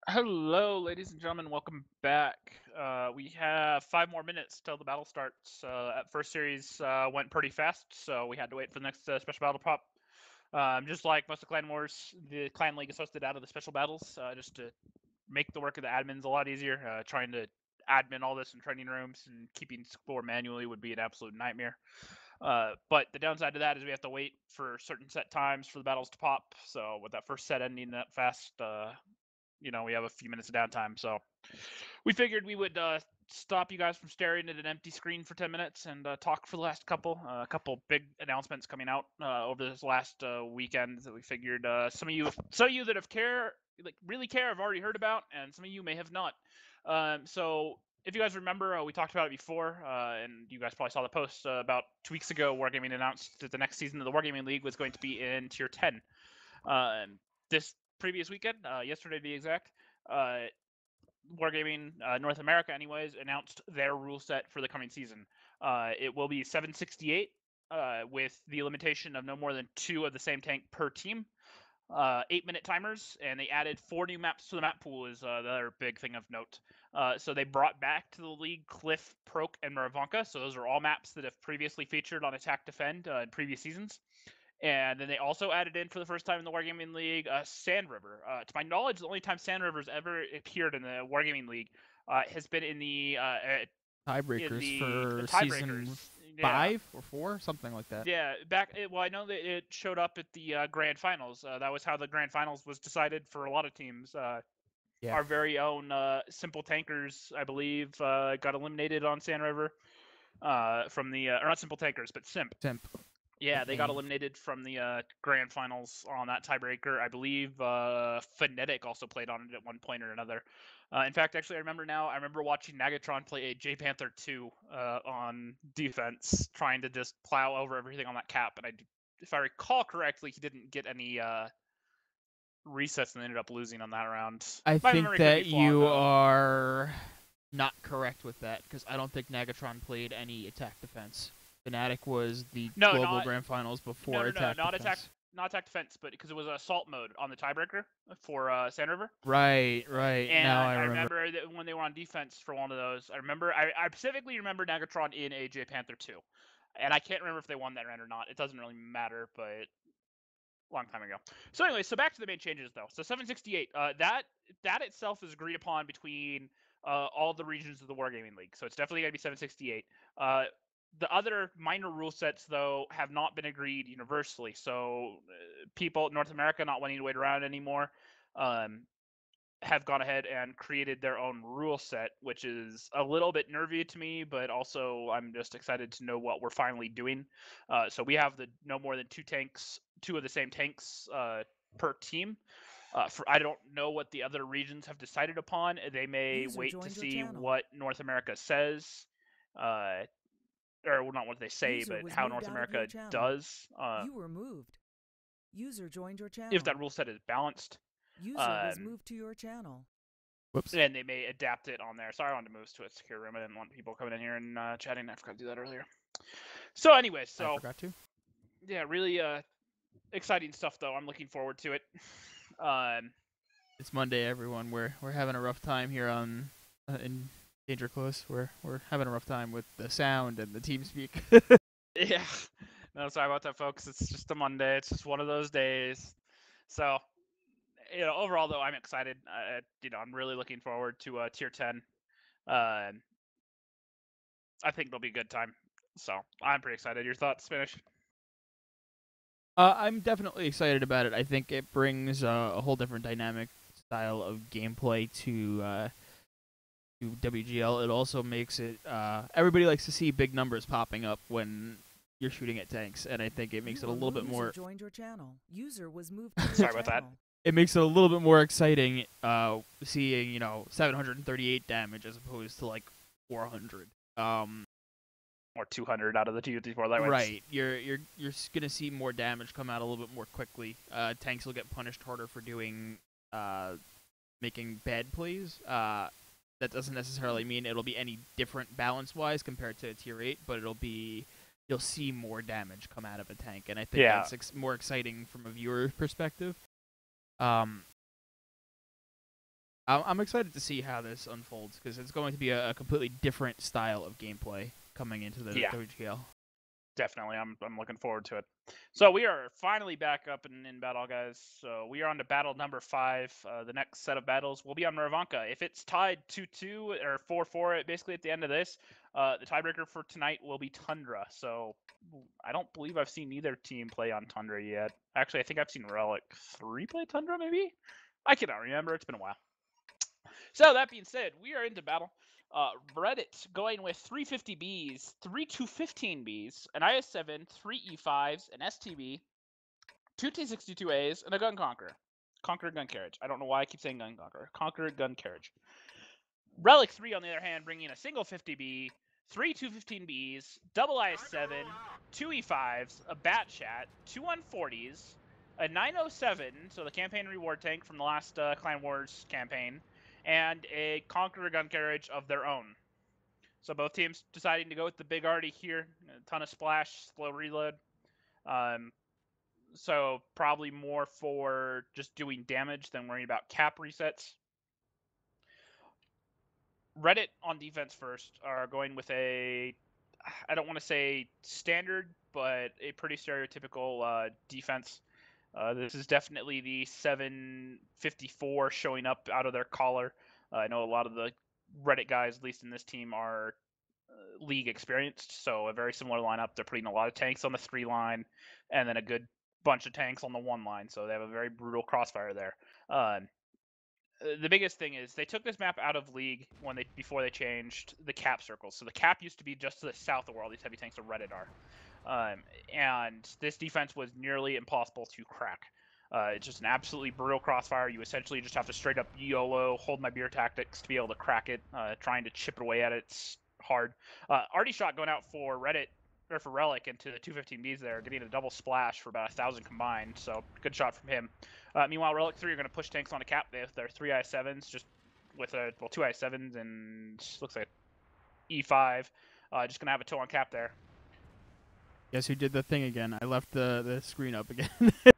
Hello, ladies and gentlemen. Welcome back. Uh, we have five more minutes till the battle starts. Uh, at first series uh, went pretty fast, so we had to wait for the next uh, special battle pop. Um, just like most of Clan Wars, the Clan League is hosted out of the special battles, uh, just to make the work of the admins a lot easier. Uh, trying to admin all this in training rooms and keeping score manually would be an absolute nightmare. Uh, but the downside to that is we have to wait for certain set times for the battles to pop. So with that first set ending that fast, uh, you know, we have a few minutes of downtime. So we figured we would uh, stop you guys from staring at an empty screen for ten minutes and uh, talk for the last couple. Uh, a couple big announcements coming out uh, over this last uh, weekend that we figured uh, some of you, some of you that have care, like really care, have already heard about, and some of you may have not. Um, so if you guys remember, uh, we talked about it before, uh, and you guys probably saw the post uh, about two weeks ago. Wargaming announced that the next season of the Wargaming League was going to be in Tier ten. Uh, this previous weekend, uh, yesterday to be exact, uh, Wargaming uh, North America, anyways, announced their rule set for the coming season. Uh, it will be seven sixty-eight uh, with the limitation of no more than two of the same tank per team. Uh, eight minute timers, and they added four new maps to the map pool is uh, the other big thing of note. Uh, so they brought back to the league Cliff, Proke, and Maravanka. So those are all maps that have previously featured on Attack Defend uh, in previous seasons. And then they also added in for the first time in the Wargaming League uh, Sand River. Uh, to my knowledge, the only time Sand River's ever appeared in the Wargaming League uh, has been in the uh, in Tiebreakers the, for the season tiebreakers. five or four, something like that. Yeah, back. It, well, I know that it showed up at the uh, grand finals. Uh, that was how the grand finals was decided for a lot of teams. Uh, Yeah. Our very own uh, Simple Tankers, I believe, uh, got eliminated on Sand River uh, from the uh, or not Simple Tankers, but Simp. Simp. Yeah, they got eliminated from the uh, grand finals on that tiebreaker. I believe uh, Phonetic also played on it at one point or another. Uh, in fact, actually, I remember now. I remember watching Nagatron play a J Panther two uh, on defense, trying to just plow over everything on that cap. And I, if I recall correctly, he didn't get any uh, resets and ended up losing on that round. I My think memory could that be flawed, you though. are not correct with that, because I don't think Nagatron played any attack defense. Fnatic was the No, global not- grand finals before No, no, no, attack not defense. attack, not attack defense, but because it was assault mode on the tiebreaker for uh, Sand River. Right, right. And now I, I I remember. remember that when they were on defense for one of those. I remember, I, I specifically remember Nagatron in A J Panther two, and I can't remember if they won that round or not. It doesn't really matter, but a long time ago. So anyway, so back to the main changes though. So seven sixty-eight, uh, that that itself is agreed upon between uh, all the regions of the Wargaming League. So it's definitely gonna be seven sixty-eight. Uh, the other minor rule sets though have not been agreed universally. So uh, people, North America, not wanting to wait around anymore. Um, have gone ahead and created their own rule set, which is a little bit nervy to me, but also I'm just excited to know what we're finally doing. Uh, so we have the no more than two tanks, two of the same tanks uh, per team. Uh, for I don't know what the other regions have decided upon. They may User wait to joined your see channel. what North America says, uh, or well, not what they say, User but was how moved North out of America your channel. does. Uh, You were moved. User joined your channel. if that rule set is balanced. User was um, moved to your channel. Whoops. And they may adapt it on there. Sorry, I wanted to move to a secure room. I didn't want people coming in here and uh, chatting. I forgot to do that earlier. So, anyway, so I forgot to. yeah, really uh, exciting stuff though. I'm looking forward to it. Um, It's Monday, everyone. We're we're having a rough time here on uh, in Danger Close. We're we're having a rough time with the sound and the TeamSpeak. yeah, no, sorry about that, folks. It's just a Monday. It's just one of those days. So, you know, overall though, I'm excited. Uh, you know, I'm really looking forward to uh, Tier ten. Uh, I think it'll be a good time. So, I'm pretty excited. Your thoughts, Spanish? Uh, I'm definitely excited about it. I think it brings uh, a whole different dynamic style of gameplay to uh, to W G L. It also makes it. Uh, everybody likes to see big numbers popping up when you're shooting at tanks, and I think it makes You it a were little bit moved. more. User joined your channel. User was moved to your Sorry about that. channel. It makes it a little bit more exciting, uh, seeing you know seven hundred thirty-eight damage as opposed to like four hundred. Um, Or two hundred out of the two fifty-four lightweights. Right, you're you're you're s- gonna see more damage come out a little bit more quickly. Uh, tanks will get punished harder for doing uh, making bad plays. Uh, that doesn't necessarily mean it'll be any different balance-wise compared to tier eight, but it'll be you'll see more damage come out of a tank, and I think Yeah. that's ex- more exciting from a viewer perspective. Um, I'm I'm excited to see how this unfolds because it's going to be a, a completely different style of gameplay coming into the Yeah. W G L. Definitely, I'm I'm looking forward to it. So we are finally back up and in battle, guys. So we are on to battle number five. Uh, the next set of battles will be on Muravanka. If it's tied two two or four four, basically at the end of this, uh, the tiebreaker for tonight will be Tundra. So I don't believe I've seen either team play on Tundra yet. Actually, I think I've seen Relic three play Tundra, maybe? I cannot remember. It's been a while. So that being said, we are into battle. Uh, Reddit going with three fifty Bs, three two fifteen Bs, an I S seven, three E fives, an S T B, two T sixty-two As, and a gun conqueror. Conqueror gun carriage. I don't know why I keep saying gun conqueror. Conqueror gun carriage. Relic three, on the other hand, bringing a single fifty B, three two fifteen Bs, double I S seven, two E fives, a bat chat, two one forties, a nine oh seven, so the campaign reward tank from the last uh, Clan Wars campaign, and a Conqueror gun carriage of their own. So both teams deciding to go with the big Artie here. A ton of splash, slow reload. Um, so probably more for just doing damage than worrying about cap resets. Reddit on defense first are going with a, I don't want to say standard, but a pretty stereotypical uh, defense. Uh, this is definitely the seven fifty-four showing up out of their collar. Uh, I know a lot of the Reddit guys, at least in this team, are uh, league experienced, so a very similar lineup. They're putting a lot of tanks on the three line, and then a good bunch of tanks on the one line, so they have a very brutal crossfire there. Uh, the biggest thing is they took this map out of league when they before they changed the cap circles. So the cap used to be just to the south of where all these heavy tanks of Reddit are. Um, and this defense was nearly impossible to crack. Uh, it's just an absolutely brutal crossfire. You essentially just have to straight up YOLO, hold my beer tactics to be able to crack it. Uh, trying to chip away at it, it's hard. Uh, Artie shot going out for Reddit, or for Relic into the two fifteen Bs there, getting a double splash for about a thousand combined, so good shot from him. Uh, meanwhile, Relic three are going to push tanks on a cap with their three I sevens, just with a, well, two I sevens and looks like E five. Uh, just going to have a toe on cap there. Guess who did the thing again? I left the, the screen up again.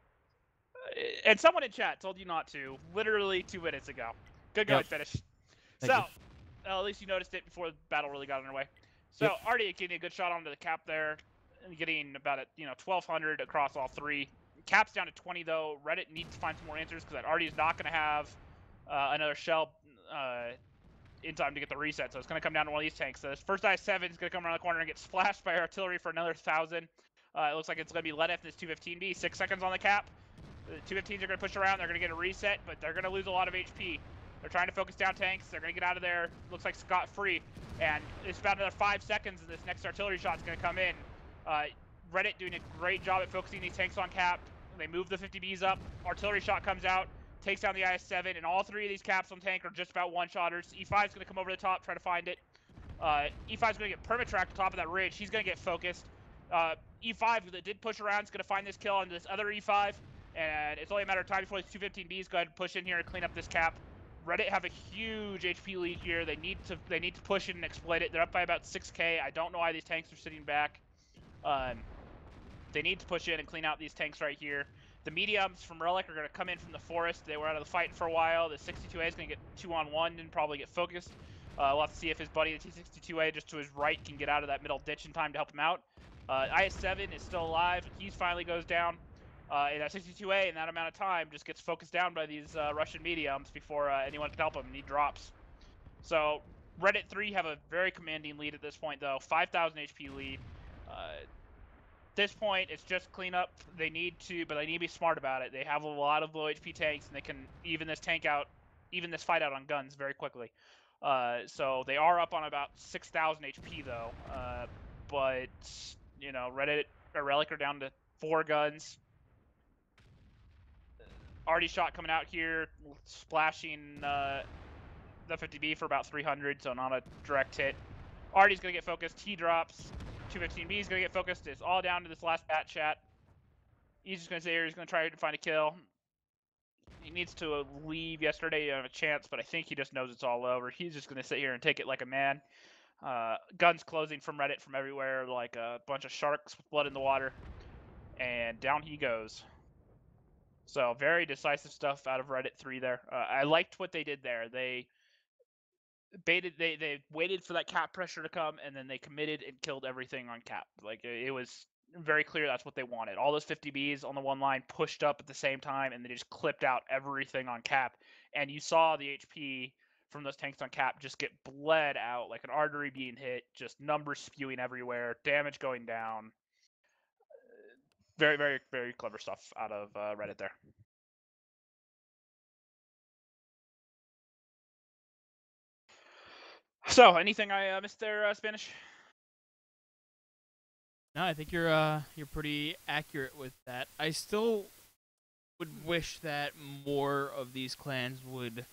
And someone in chat told you not to, literally two minutes ago. Good going, Yep. finish. Thank so, you. uh, at least you noticed it before the battle really got underway. So, Yep. Artie getting a good shot onto the cap there, and getting about a, you know, twelve hundred across all three. Cap's down to twenty though. Reddit needs to find some more answers because that Artie is not going to have uh, another shell uh, in time to get the reset. So it's going to come down to one of these tanks. So this first I seven is going to come around the corner and get splashed by artillery for another thousand. Uh, it looks like it's going to be let in this two fifteen B. Six seconds on the cap. The two fifteens are going to push around. They're going to get a reset, but they're going to lose a lot of H P. They're trying to focus down tanks. They're going to get out of there. Looks like scot-free. And it's about another five seconds, and this next artillery shot is going to come in. Uh, Reddit doing a great job at focusing these tanks on cap. They move the fifty Bs up. Artillery shot comes out, takes down the I S seven, and all three of these caps on tank are just about one-shotters. E five is going to come over the top, try to find it. Uh, E five is going to get permatracked to top of that ridge. He's going to get focused. Uh, E five that did push around is going to find this kill on this other E five, and it's only a matter of time before these two fifteen Bs go ahead and push in here and clean up this cap. Reddit have a huge H P lead here. They need to they need to push it and exploit it. They're up by about six K. I don't know why these tanks are sitting back. Um, they need to push in and clean out these tanks right here. The mediums from Relic are going to come in from the forest. They were out of the fight for a while. The sixty-two A is going to get two on one and probably get focused. Uh, we'll have to see if his buddy, the T sixty-two A, just to his right, can get out of that middle ditch in time to help him out. Uh, I S seven is still alive. He finally goes down. Uh, and that sixty-two A in that amount of time just gets focused down by these uh, Russian mediums before uh, anyone can help him, and he drops. So Reddit three have a very commanding lead at this point, though. five thousand H P lead. Uh, at this point, it's just cleanup. They need to, but they need to be smart about it. They have a lot of low H P tanks, and they can even this tank out, even this fight out on guns very quickly. Uh, so they are up on about six thousand H P, though. Uh, but, you know, Reddit or Relic are down to four guns. Artie shot coming out here, splashing uh, the fifty B for about three hundred, so not a direct hit. Artie's going to get focused. He drops. two fifteen B is going to get focused. It's all down to this last bat chat. He's just going to stay here. He's going to try to find a kill. He needs to leave yesterday to have a chance, but I think he just knows it's all over. He's just going to sit here and take it like a man. Uh, guns closing from Reddit from everywhere, like a bunch of sharks with blood in the water. And down he goes. So very decisive stuff out of Reddit three there. Uh, I liked what they did there. They baited, they they waited for that cap pressure to come, and then they committed and killed everything on cap. Like it, it was very clear that's what they wanted. All those fifty Bs on the one line pushed up at the same time, and they just clipped out everything on cap. And you saw the H P from those tanks on cap just get bled out like an artery being hit, just numbers spewing everywhere, damage going down. Very, very, very clever stuff out of uh, Reddit there. So, anything I uh, missed there, uh, Spanish? No, I think you're uh you're pretty accurate with that. I still would wish that more of these clans would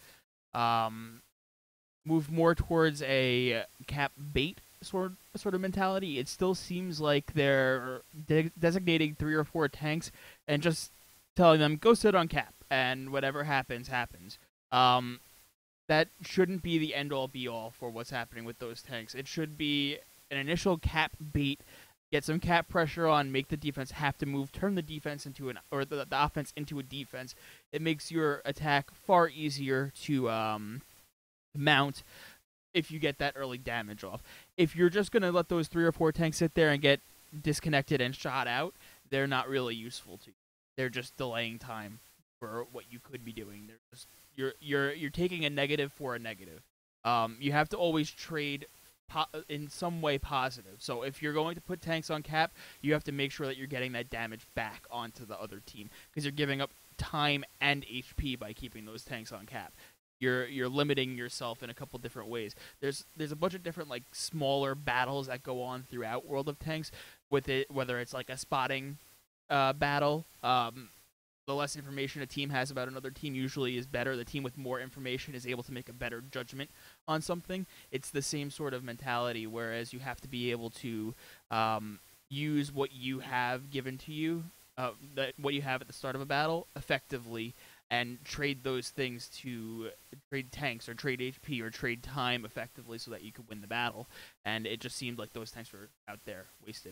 um move more towards a cap bait sort sort of mentality. It still seems like they're de- designating three or four tanks and just telling them go sit on cap and whatever happens happens. Um, that shouldn't be the end all be all for what's happening with those tanks. It should be an initial cap bait. Get some cap pressure on, make the defense have to move, turn the defense into an or the, the offense into a defense. It makes your attack far easier to um, mount if you get that early damage off. If you're just gonna let those three or four tanks sit there and get disconnected and shot out, they're not really useful to you. They're just delaying time for what you could be doing. They're just you're you're you're taking a negative for a negative. Um, you have to always trade Po- in some way positive. So if you're going to put tanks on cap, you have to make sure that you're getting that damage back onto the other team because you're giving up time and H P by keeping those tanks on cap. You're you're limiting yourself in a couple different ways. There's there's a bunch of different like smaller battles that go on throughout World of Tanks with it, whether it's like a spotting uh, battle. Um, the less information a team has about another team usually is better. The team with more information is able to make a better judgment on something. It's the same sort of mentality, whereas you have to be able to um, use what you have given to you, uh, that what you have at the start of a battle, effectively, and trade those things to trade tanks or trade H P or trade time effectively so that you could win the battle. And it just seemed like those tanks were out there wasted.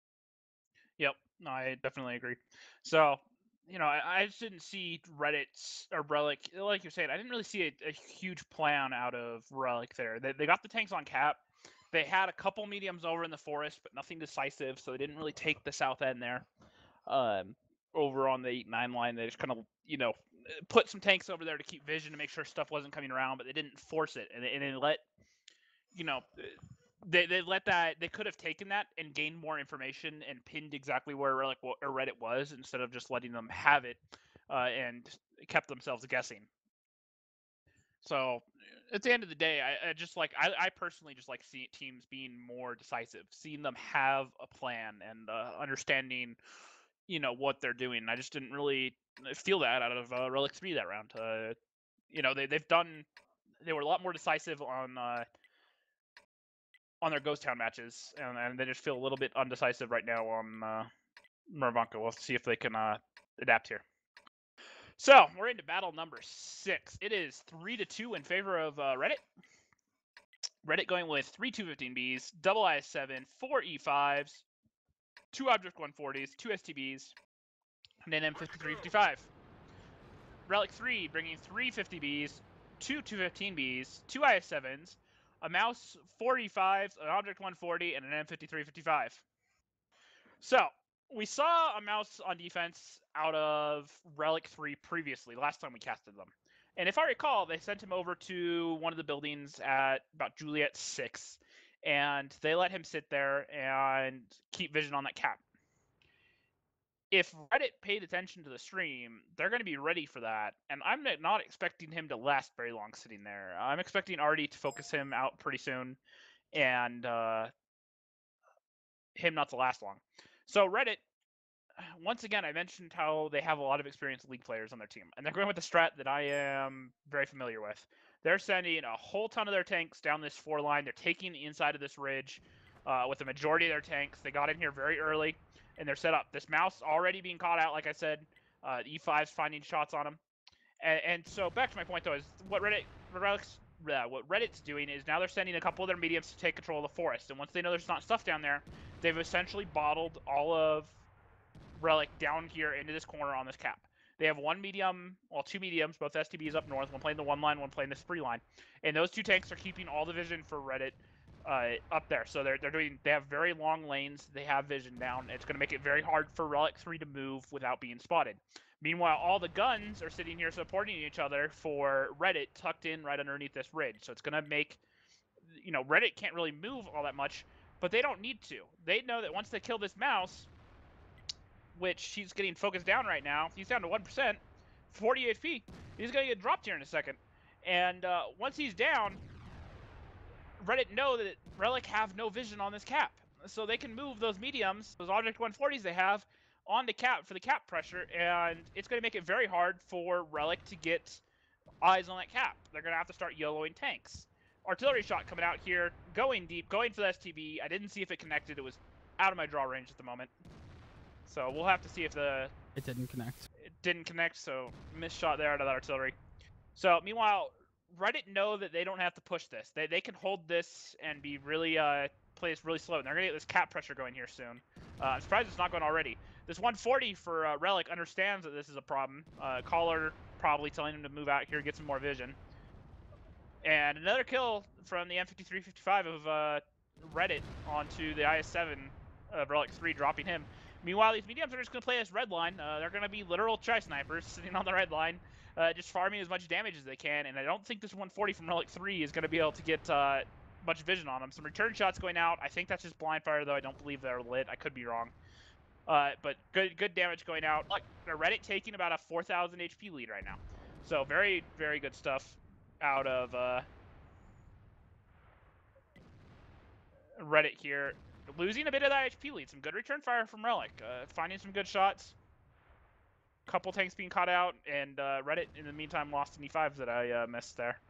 Yep, no, I definitely agree. So, you know, I, I just didn't see Reddit's or Relic, like you're saying, I didn't really see a, a huge plan out of Relic there. They, they got the tanks on cap. They had a couple mediums over in the forest, but nothing decisive, so they didn't really take the south end there. Um, over on the eight nine line, they just kind of, you know, put some tanks over there to keep vision to make sure stuff wasn't coming around, but they didn't force it, and they, and they let, you know, they they let that, they could have taken that and gained more information and pinned exactly where Relic or Reddit was instead of just letting them have it uh, and kept themselves guessing. So at the end of the day, I, I just like I, I personally just like seeing teams being more decisive, seeing them have a plan and uh, understanding, you know, what they're doing. I just didn't really feel that out of uh, Relic three that round. Uh, you know, they they've done, they were a lot more decisive on uh, on their Ghost Town matches, and, and they just feel a little bit undecisive right now on uh, Murvanka. We'll see if they can uh, adapt here. So we're into battle number six. It is three to two in favor of uh, Reddit. Reddit going with three two fifteen Bs, double I S seven, four E fives, two Object one forties, two S T Bs, and an M fifty-three fifty-five. Relic three bringing three fifty Bs, two two fifteen Bs, two I S sevens, a mouse, four E fives, an Object one forty, and an M fifty-three fifty-five. So, we saw a mouse on defense out of Relic three previously, last time we casted them. And if I recall, they sent him over to one of the buildings at about Juliet six, and they let him sit there and keep vision on that cap. If Reddit paid attention to the stream, they're going to be ready for that, and I'm not expecting him to last very long sitting there. I'm expecting Artie to focus him out pretty soon, and uh, him not to last long. So Reddit, once again, I mentioned how they have a lot of experienced League players on their team, and they're going with the strat that I am very familiar with. They're sending a whole ton of their tanks down this four line. They're taking the inside of this ridge uh, with the majority of their tanks. They got in here very early, and they're set up. This mouse already being caught out, like I said. Uh, E five's finding shots on him. And, and so back to my point, though, is what Reddit, Reddit's, uh, what Reddit's doing is now they're sending a couple of their mediums to take control of the forest. And once they know there's not stuff down there, they've essentially bottled all of Relic down here into this corner on this cap. They have one medium, well, two mediums, both S T Bs up north, one playing the one line, one playing the spree line. And those two tanks are keeping all the vision for Reddit uh, up there. So they're, they're doing, they have very long lanes. They have vision down. It's going to make it very hard for Relic three to move without being spotted. Meanwhile, all the guns are sitting here supporting each other for Reddit tucked in right underneath this ridge. So it's going to make, you know, Reddit can't really move all that much, but they don't need to. They know that once they kill this mouse, which he's getting focused down right now, he's down to one percent, forty H P, he's going to get dropped here in a second. And uh, once he's down, Reddit know that Relic have no vision on this cap. So they can move those mediums, those Object one forties they have, onto cap for the cap pressure, and it's going to make it very hard for Relic to get eyes on that cap. They're going to have to start YOLOing tanks. Artillery shot coming out here, going deep, going for the S T B. I didn't see if it connected. It was out of my draw range at the moment. So we'll have to see if the... It didn't connect. It didn't connect, so missed shot there out of that artillery. So meanwhile, Reddit know that they don't have to push this. They, they can hold this and be really, uh, play this really slow. And they're going to get this cap pressure going here soon. Uh, I'm surprised it's not going already. This one forty for uh, Relic understands that this is a problem. Uh, Caller probably telling him to move out here, get some more vision. And another kill from the M fifty-three fifty-five of uh, Reddit onto the I S seven of Relic three, dropping him. Meanwhile, these mediums are just going to play this red line. Uh, they're going to be literal tri-snipers sitting on the red line, uh, just farming as much damage as they can. And I don't think this one forty from Relic three is going to be able to get uh, much vision on them. Some return shots going out. I think that's just blind fire, though. I don't believe they're lit. I could be wrong. Uh, but good good damage going out. Look, Reddit taking about a four thousand H P lead right now. So very, very good stuff out of uh, Reddit here. Losing a bit of that H P lead. Some good return fire from Relic. Uh, finding some good shots. Couple tanks being caught out. And uh, Reddit, in the meantime, lost an E five that I uh, missed there.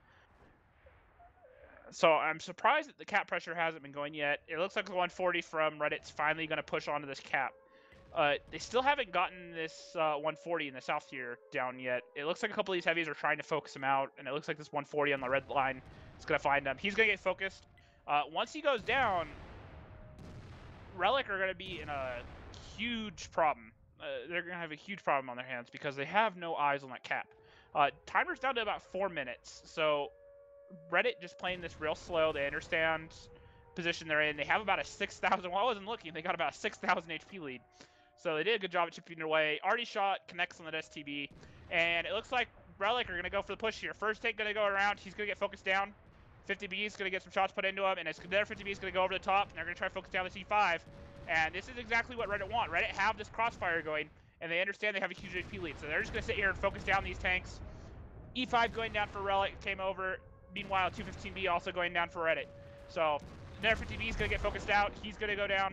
So I'm surprised that the cap pressure hasn't been going yet. It looks like the one forty from Reddit's finally going to push onto this cap. Uh, they still haven't gotten this uh, one forty in the south tier down yet. It looks like a couple of these heavies are trying to focus him out. And it looks like this one forty on the red line is going to find him. He's going to get focused. Uh, once he goes down... Relic are going to be in a huge problem. Uh, they're going to have a huge problem on their hands because they have no eyes on that cap. Uh, timer's down to about four minutes, so Reddit just playing this real slow. They understand position they're in. They have about a six thousand. Well, I wasn't looking. They got about a six thousand H P lead. So they did a good job at chipping it away. Already shot, connects on that S T B. And it looks like Relic are going to go for the push here. First tank going to go around. He's going to get focused down. fifty B is going to get some shots put into him, and another fifty B is going to go over the top, and they're going to try to focus down the C five. And this is exactly what Reddit want. Reddit have this crossfire going, and they understand they have a huge H P lead. So they're just going to sit here and focus down these tanks. E five going down for Relic, came over. Meanwhile, two fifteen B also going down for Reddit. So another fifty B is going to get focused out. He's going to go down.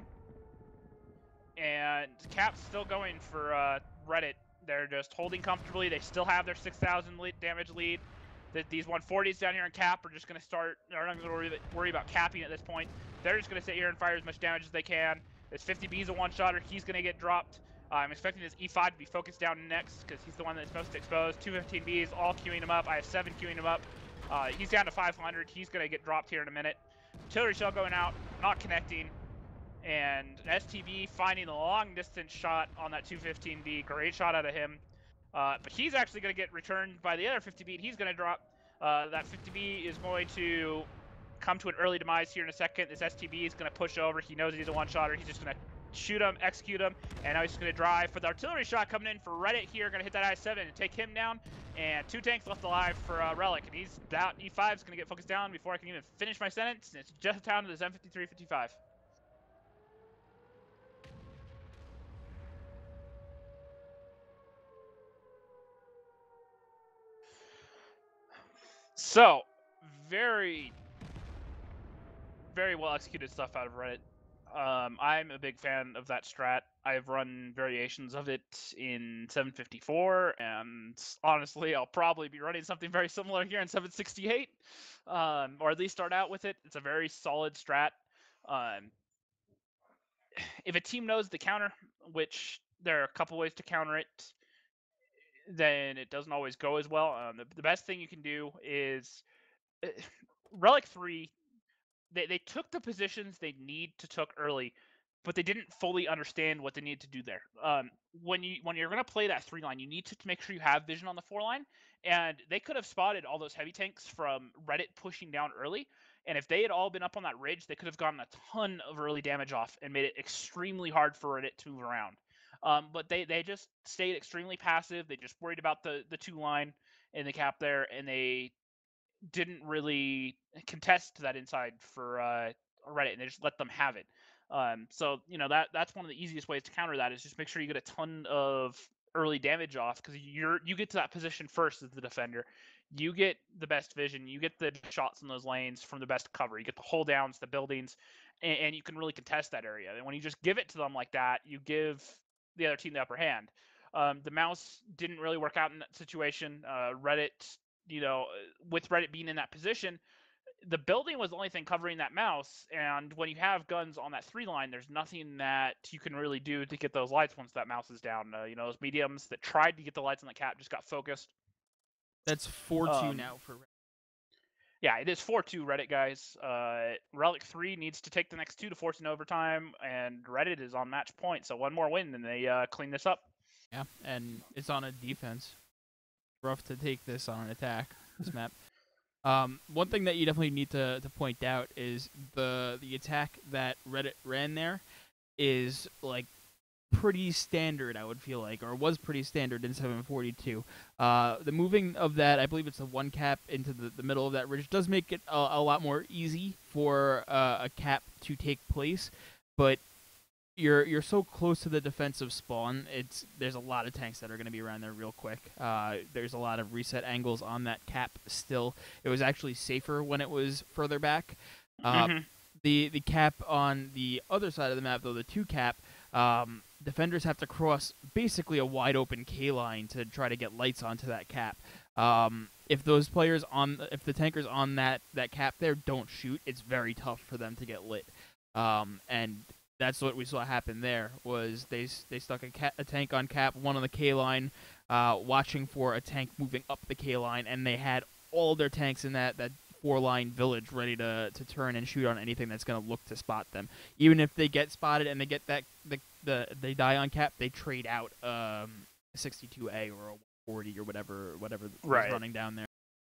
And Cap's still going for uh, Reddit. They're just holding comfortably. They still have their six thousand lead, damage lead. That these one forties down here in cap are just going to start, they're not going to worry, worry about capping at this point. They're just going to sit here and fire as much damage as they can. This fifty B is a one-shotter. He's going to get dropped. Uh, I'm expecting this E five to be focused down next because he's the one that's most exposed. two fifteen Bs all queuing him up. I have seven queuing him up. Uh, he's down to five hundred. He's going to get dropped here in a minute. Artillery shell going out, not connecting. And S T B finding the long-distance shot on that two fifteen B. Great shot out of him. Uh, but he's actually going to get returned by the other fifty B, and he's going to drop. Uh, that fifty B is going to come to an early demise here in a second. This S T B is going to push over. He knows he's a one-shotter. He's just going to shoot him, execute him, and now he's just going to drive. For the artillery shot coming in for Reddit here, going to hit that I seven and take him down. And two tanks left alive for uh, Relic, and he's out. E five is going to get focused down before I can even finish my sentence. And it's just down to this M fifty-three fifty-five. So, very, very well executed stuff out of Reddit. Um, I'm a big fan of that strat. I've run variations of it in seven fifty-four, and honestly, I'll probably be running something very similar here in seven sixty-eight, um, or at least start out with it. It's a very solid strat. Um, if a team knows the counter, which there are a couple ways to counter it, then it doesn't always go as well. Um, the, the best thing you can do is uh, Relic three. They they took the positions they need to took early but they didn't fully understand what they needed to do there. Um, when you when you're going to play that three line, you need to make sure you have vision on the four line, and they could have spotted all those heavy tanks from Reddit pushing down early. And if they had all been up on that ridge, they could have gotten a ton of early damage off and made it extremely hard for Reddit to move around. Um, but they, they just stayed extremely passive. They just worried about the, the two line in the cap there, and they didn't really contest that inside for uh, Reddit, and they just let them have it. Um, so you know that that's one of the easiest ways to counter that is just make sure you get a ton of early damage off, because you're you get to that position first as the defender. You get the best vision, you get the shots in those lanes from the best cover, you get the hold downs, the buildings, and, and you can really contest that area. And when you just give it to them like that, you give the other team the upper hand. Um, the mouse didn't really work out in that situation. Uh, Reddit, you know, with Reddit being in that position, the building was the only thing covering that mouse, and when you have guns on that three line, there's nothing that you can really do to get those lights once that mouse is down. Uh, you know, those mediums that tried to get the lights on the cap just got focused. That's four two Um, now for. Yeah, it is four two Reddit, guys. Uh, Relic three needs to take the next two to force an overtime, and Reddit is on match point, so one more win, and they uh, clean this up. Yeah, and it's on a defense. Rough to take this on an attack, this map. Um, one thing that you definitely need to, to point out is the the attack that Reddit ran there is like pretty standard, I would feel like, or was pretty standard in seven forty-two. Uh, the moving of that, I believe it's the one cap into the, the middle of that ridge, does make it a, a lot more easy for uh, a cap to take place, but you're you're so close to the defensive spawn. It's there's a lot of tanks that are going to be around there real quick. Uh, there's a lot of reset angles on that cap still. It was actually safer when it was further back. Uh, mm-hmm. The the cap on the other side of the map, though, the two cap, um, defenders have to cross basically a wide open K line to try to get lights onto that cap. Um, if those players on, if the tankers on that, that cap there don't shoot, it's very tough for them to get lit. Um, and that's what we saw happen there. Was they they stuck a, ca- a tank on cap, one on the K line, uh, watching for a tank moving up the K line, and they had all their tanks in that that four line village ready to to turn and shoot on anything that's going to look to spot them. Even if they get spotted and they get that the, the they die on cap, they trade out um, a sixty-two A or a forty or whatever whatever Right. is running down there.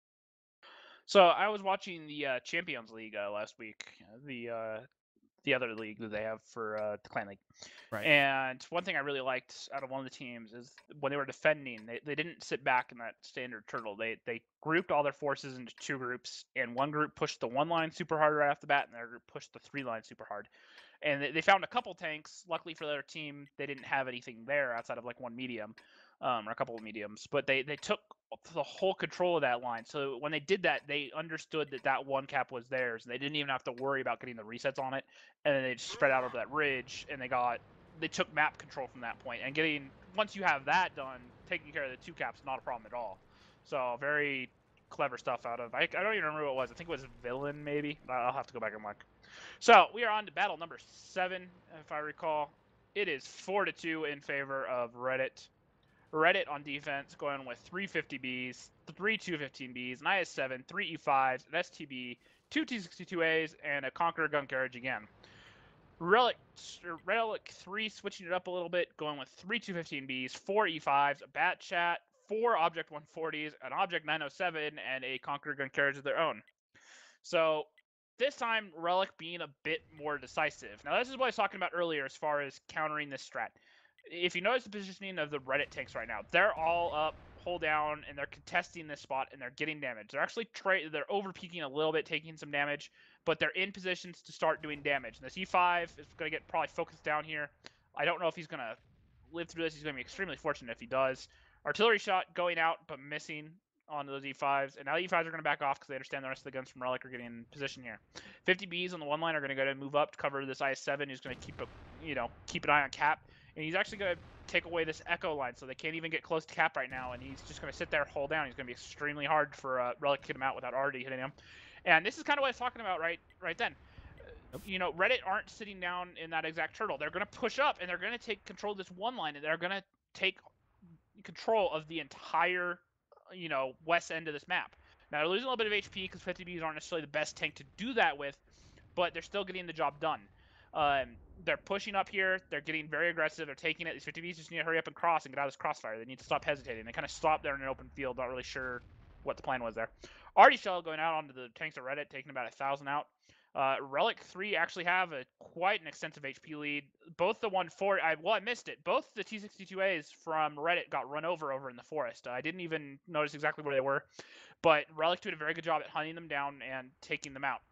So I was watching the uh, Champions League uh, last week, the uh, the other league that they have for uh, the Clan League. Right. And one thing I really liked out of one of the teams is when they were defending, they, they didn't sit back in that standard turtle. They they grouped all their forces into two groups, and one group pushed the one line super hard right off the bat, and the other group pushed the three line super hard. And they, they found a couple tanks. Luckily for their team, they didn't have anything there outside of like one medium, um, or a couple of mediums. But they, they took the whole control of that line. So when they did that, they understood that that one cap was theirs, and they didn't even have to worry about getting the resets on it. And then they just spread out over that ridge, and they got they took map control from that point. And getting once you have that done, taking care of the two caps not a problem at all. So very clever stuff out of I, I don't even remember what it was. I think it was Villain maybe. I'll have to go back and look. So we are on to battle number seven, if I recall. It is four to two in favor of Reddit. Reddit on defense going with three fifty Bs, three two fifteen Bs, an I S seven, three E fives, an S T B, two T sixty-two As, and a Conqueror gun carriage again. Relic, Relic three switching it up a little bit, going with three two fifteen Bs, four E fives, a Bat Chat, four Object one forties, an Object nine oh seven, and a Conqueror gun carriage of their own. So this time, Relic being a bit more decisive. Now, this is what I was talking about earlier as far as countering this strat. If you notice the positioning of the Reddit tanks right now, they're all up, hold down, and they're contesting this spot, and they're getting damage. They're actually tra- they're over peaking a little bit, taking some damage, but they're in positions to start doing damage. And this E five is going to get probably focused down here. I don't know if he's going to live through this. He's going to be extremely fortunate if he does. Artillery shot going out, but missing on those E fives. And now the E fives are going to back off because they understand the rest of the guns from Relic are getting in position here. fifty Bs on the one line are going to go to move up to cover this I S seven, who's going to keep a, you know, keep an eye on Cap. And he's actually going to take away this Echo line, so they can't even get close to Cap right now. And he's just going to sit there, hold down. He's going to be extremely hard for uh, Relic to get him out without already hitting him. And this is kind of what I was talking about right, right then. You know, Reddit aren't sitting down in that exact turtle. They're going to push up, and they're going to take control of this one line, and they're going to take control of the entire, you know, west end of this map. Now, they're losing a little bit of H P because fifty Bs aren't necessarily the best tank to do that with, but they're still getting the job done. Um, they're pushing up here. They're getting very aggressive. They're taking it. These fifty Bs just need to hurry up and cross and get out of this crossfire. They need to stop hesitating. They kind of stop there in an open field. Not really sure what the plan was there. R D Shell going out onto the tanks of Reddit, taking about a thousand out. Uh, Relic three actually have a quite an extensive H P lead. Both the one forty, I well I missed it. Both the T sixty-two As from Reddit got run over over in the forest. Uh, I didn't even notice exactly where they were, but Relic two did a very good job at hunting them down and taking them out.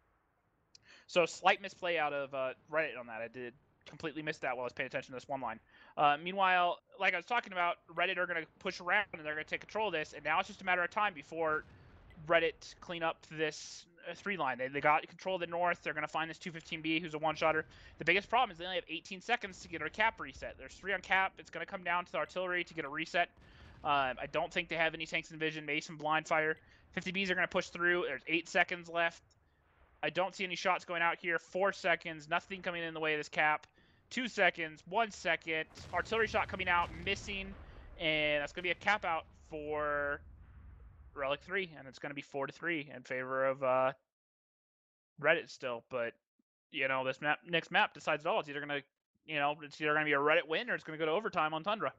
So slight misplay out of uh, Reddit on that. I did completely miss that while I was paying attention to this one line. Uh, meanwhile, like I was talking about, Reddit are going to push around and they're going to take control of this, and now it's just a matter of time before Reddit clean up this uh, three line. They, they got control of the north. They're going to find this two fifteen B who's a one-shotter. The biggest problem is they only have eighteen seconds to get a cap reset. There's three on cap. It's going to come down to the artillery to get a reset. Um, I don't think they have any tanks in vision, maybe some blind fire. fifty Bs are going to push through. There's eight seconds left. I don't see any shots going out here. Four seconds, nothing coming in the way of this cap. Two seconds, one second, artillery shot coming out, missing, and that's going to be a cap out for Relic three, and it's going to be four to three in favor of uh, Reddit still. But, you know, this map, next map decides it all. It's either going to, you know, it's either going to be a Reddit win or it's going to go to overtime on Tundra.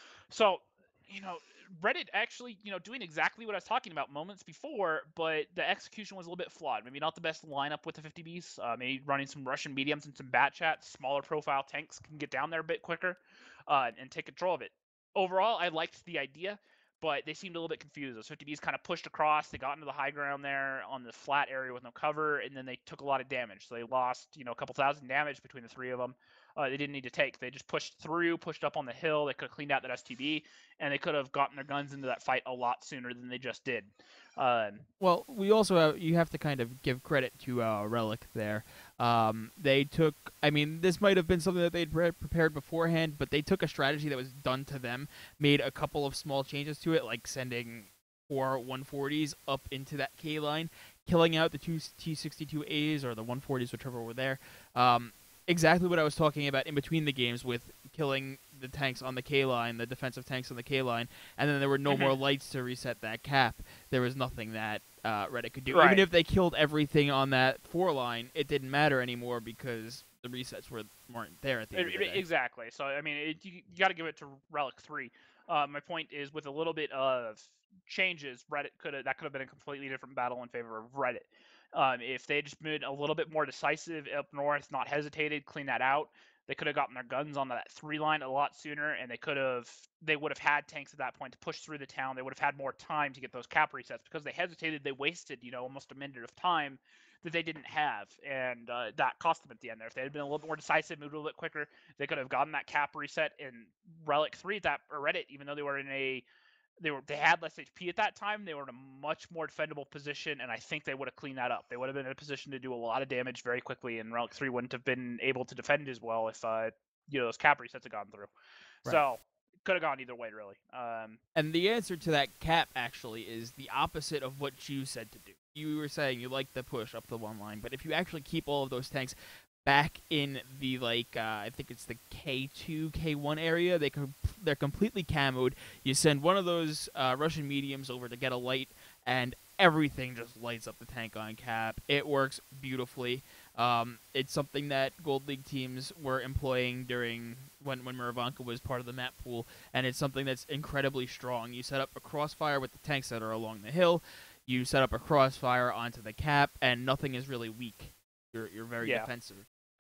So, you know, Reddit actually, you know, doing exactly what I was talking about moments before, but the execution was a little bit flawed. Maybe not the best lineup with the fifty Bs. Uh, maybe running some Russian mediums and some bat chats, smaller profile tanks can get down there a bit quicker uh, and take control of it. Overall, I liked the idea, but they seemed a little bit confused. Those fifty Bs kind of pushed across. They got into the high ground there on the flat area with no cover, and then they took a lot of damage. So they lost, you know, a couple thousand damage between the three of them. Uh, they didn't need to take. They just pushed through, pushed up on the hill. They could have cleaned out that S T B, and they could have gotten their guns into that fight a lot sooner than they just did. Um, Well, we also have, you have to kind of give credit to uh, Relic there. Um, they took, I mean, this might have been something that they'd pre- prepared beforehand, but they took a strategy that was done to them, made a couple of small changes to it, like sending four one forties up into that K line, killing out the two T sixty-two As or the one forties, whichever were there. Um, exactly what I was talking about in between the games with killing the tanks on the K line, the defensive tanks on the K line, and then there were no more lights to reset that cap. There was nothing that uh, Reddit could do. Right. Even if they killed everything on that four line, it didn't matter anymore because the resets were weren't there at the end of the day. Exactly. So I mean, it, you, you got to give it to Relic three. Uh, my point is, with a little bit of changes, Reddit could have that could have been a completely different battle in favor of Reddit. Um, if they just been a little bit more decisive up north, not hesitated, clean that out, they could have gotten their guns on that three line a lot sooner, and they could have they would have had tanks at that point to push through the town. They would have had more time to get those cap resets. Because they hesitated, they wasted, you know, almost a minute of time that they didn't have, and uh, that cost them at the end there. If they had been a little bit more decisive, moved a little bit quicker, they could have gotten that cap reset in Relic three. That or Reddit, even though they were in a They were they had less H P at that time. They were in a much more defendable position, and I think they would have cleaned that up. They would have been in a position to do a lot of damage very quickly, and Relic three wouldn't have been able to defend as well if uh, you know those cap resets had gone through. Right. So could have gone either way, really. Um, And the answer to that cap actually is the opposite of what you said to do. You were saying you like the push up the one line, but if you actually keep all of those tanks back in the, like, uh, I think it's the K two, K one area, they com- they're completely camoed. You send one of those uh, Russian mediums over to get a light, and everything just lights up the tank on cap. It works beautifully. Um, it's something that Gold League teams were employing during when, when Muravanka was part of the map pool, and it's something that's incredibly strong. You set up a crossfire with the tanks that are along the hill, you set up a crossfire onto the cap, and nothing is really weak. You're you're very Yeah. defensive.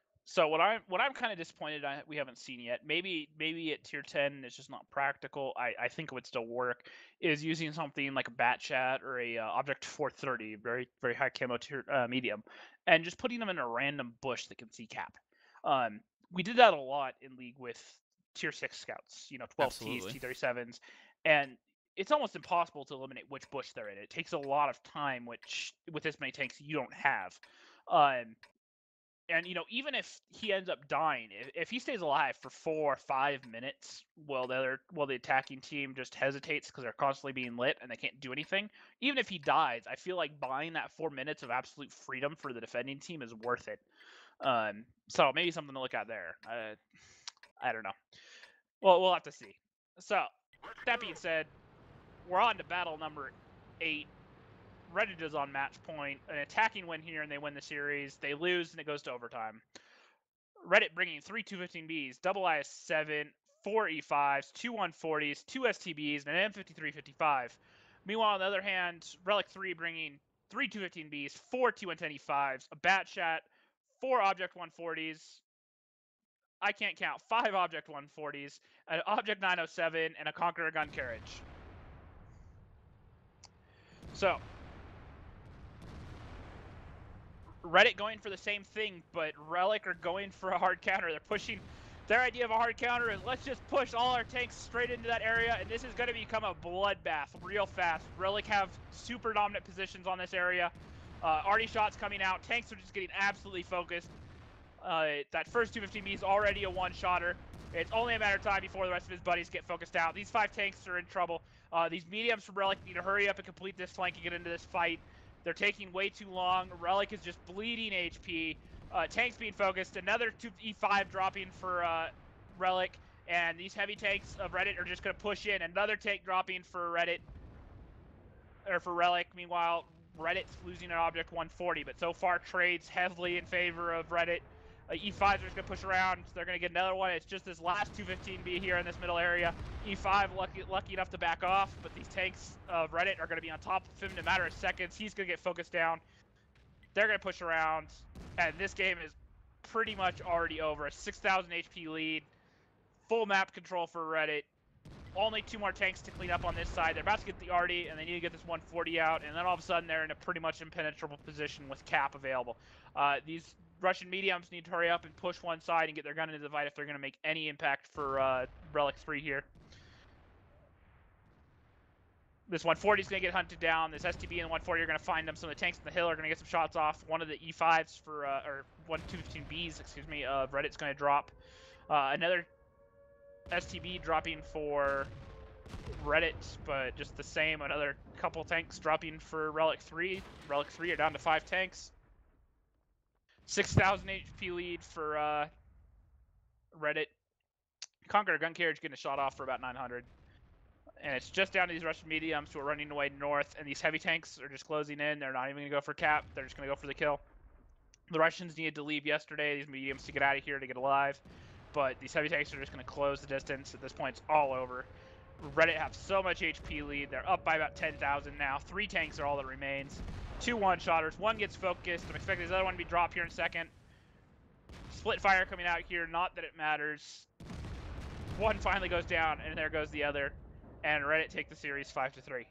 So what I'm what I'm kind of disappointed I, we haven't seen yet. Maybe maybe at tier ten it's just not practical. I, I think it would still work. Is using something like a bat chat or a uh, object four thirty, very very high camo tier uh, medium, and just putting them in a random bush that can see cap. Um, we did that a lot in league with tier six scouts. You know, twelve Ts, Absolutely. T thirty-sevens, and it's almost impossible to eliminate which bush they're in. It takes a lot of time, which with this many tanks you don't have. Um, and you know, even if he ends up dying, if, if he stays alive for four or five minutes while the other while the attacking team just hesitates because they're constantly being lit and they can't do anything, even if he dies, I feel like buying that four minutes of absolute freedom for the defending team is worth it. Um, so maybe something to look at there. Uh, I don't know. Well, we'll have to see. So that being said, we're on to battle number eight. Reddit is on match point. An attacking win here, and they win the series. They lose, and it goes to overtime. Reddit bringing three two fifteen Bs, double I S seven, four E fives, two one forties, two S T Bs, and an M fifty-three fifty-five. Meanwhile, on the other hand, Relic three bringing three two fifteen Bs, four T one ten E fives, a Bat Chat, four Object one forties, I can't count, five Object one forties, an Object nine oh seven, and a Conqueror gun carriage. So, Reddit going for the same thing, but Relic are going for a hard counter. They're pushing. Their idea of a hard counter is let's just push all our tanks straight into that area, and this is going to become a bloodbath real fast. Relic have super dominant positions on this area. Uh, already shots coming out. Tanks are just getting absolutely focused. Uh, that first two fifteen B is already a one-shotter. It's only a matter of time before the rest of his buddies get focused out. These five tanks are in trouble. Uh, these mediums from Relic need to hurry up and complete this flank and get into this fight. They're taking way too long. Relic is just bleeding H P. Uh, tanks being focused. Another two E five dropping for uh, Relic. And these heavy tanks of Reddit are just going to push in. Another tank dropping for Reddit. Or for Relic. Meanwhile, Reddit's losing an Object one forty. But so far, trades heavily in favor of Reddit. Uh, E fives are just going to push around. They're going to get another one. It's just this last two fifteen B here in this middle area. E five lucky, lucky enough to back off, but these tanks of Reddit are going to be on top of him in a matter of seconds. He's going to get focused down. They're going to push around, and this game is pretty much already over. A six thousand H P lead. Full map control for Reddit. Only two more tanks to clean up on this side. They're about to get the R D, and they need to get this one forty out, and then all of a sudden they're in a pretty much impenetrable position with cap available. Uh, these Russian mediums need to hurry up and push one side and get their gun into the fight if they're going to make any impact for uh, Relic three here. This one forty is going to get hunted down. This S T B and the one forty are going to find them. Some of the tanks in the hill are going to get some shots off. One of the E fives for, uh, or one two fifteen Bs, excuse me, uh, Reddit's going to drop. Uh, another S T B dropping for Reddit, but just the same. Another couple tanks dropping for Relic three. Relic three are down to five tanks. six thousand H P lead for uh, Reddit. Conqueror gun carriage getting a shot off for about nine hundred. And it's just down to these Russian mediums who are running away north, and these heavy tanks are just closing in. They're not even going to go for cap. They're just going to go for the kill. The Russians needed to leave yesterday, these mediums, to get out of here, to get alive. But these heavy tanks are just going to close the distance. At this point, it's all over. Reddit have so much H P lead. They're up by about ten thousand now. Three tanks are all that remains. Two one-shotters. One gets focused. I'm expecting this other one to be dropped here in a second. Split fire coming out here. Not that it matters. One finally goes down, and there goes the other. And Reddit take the series five to three.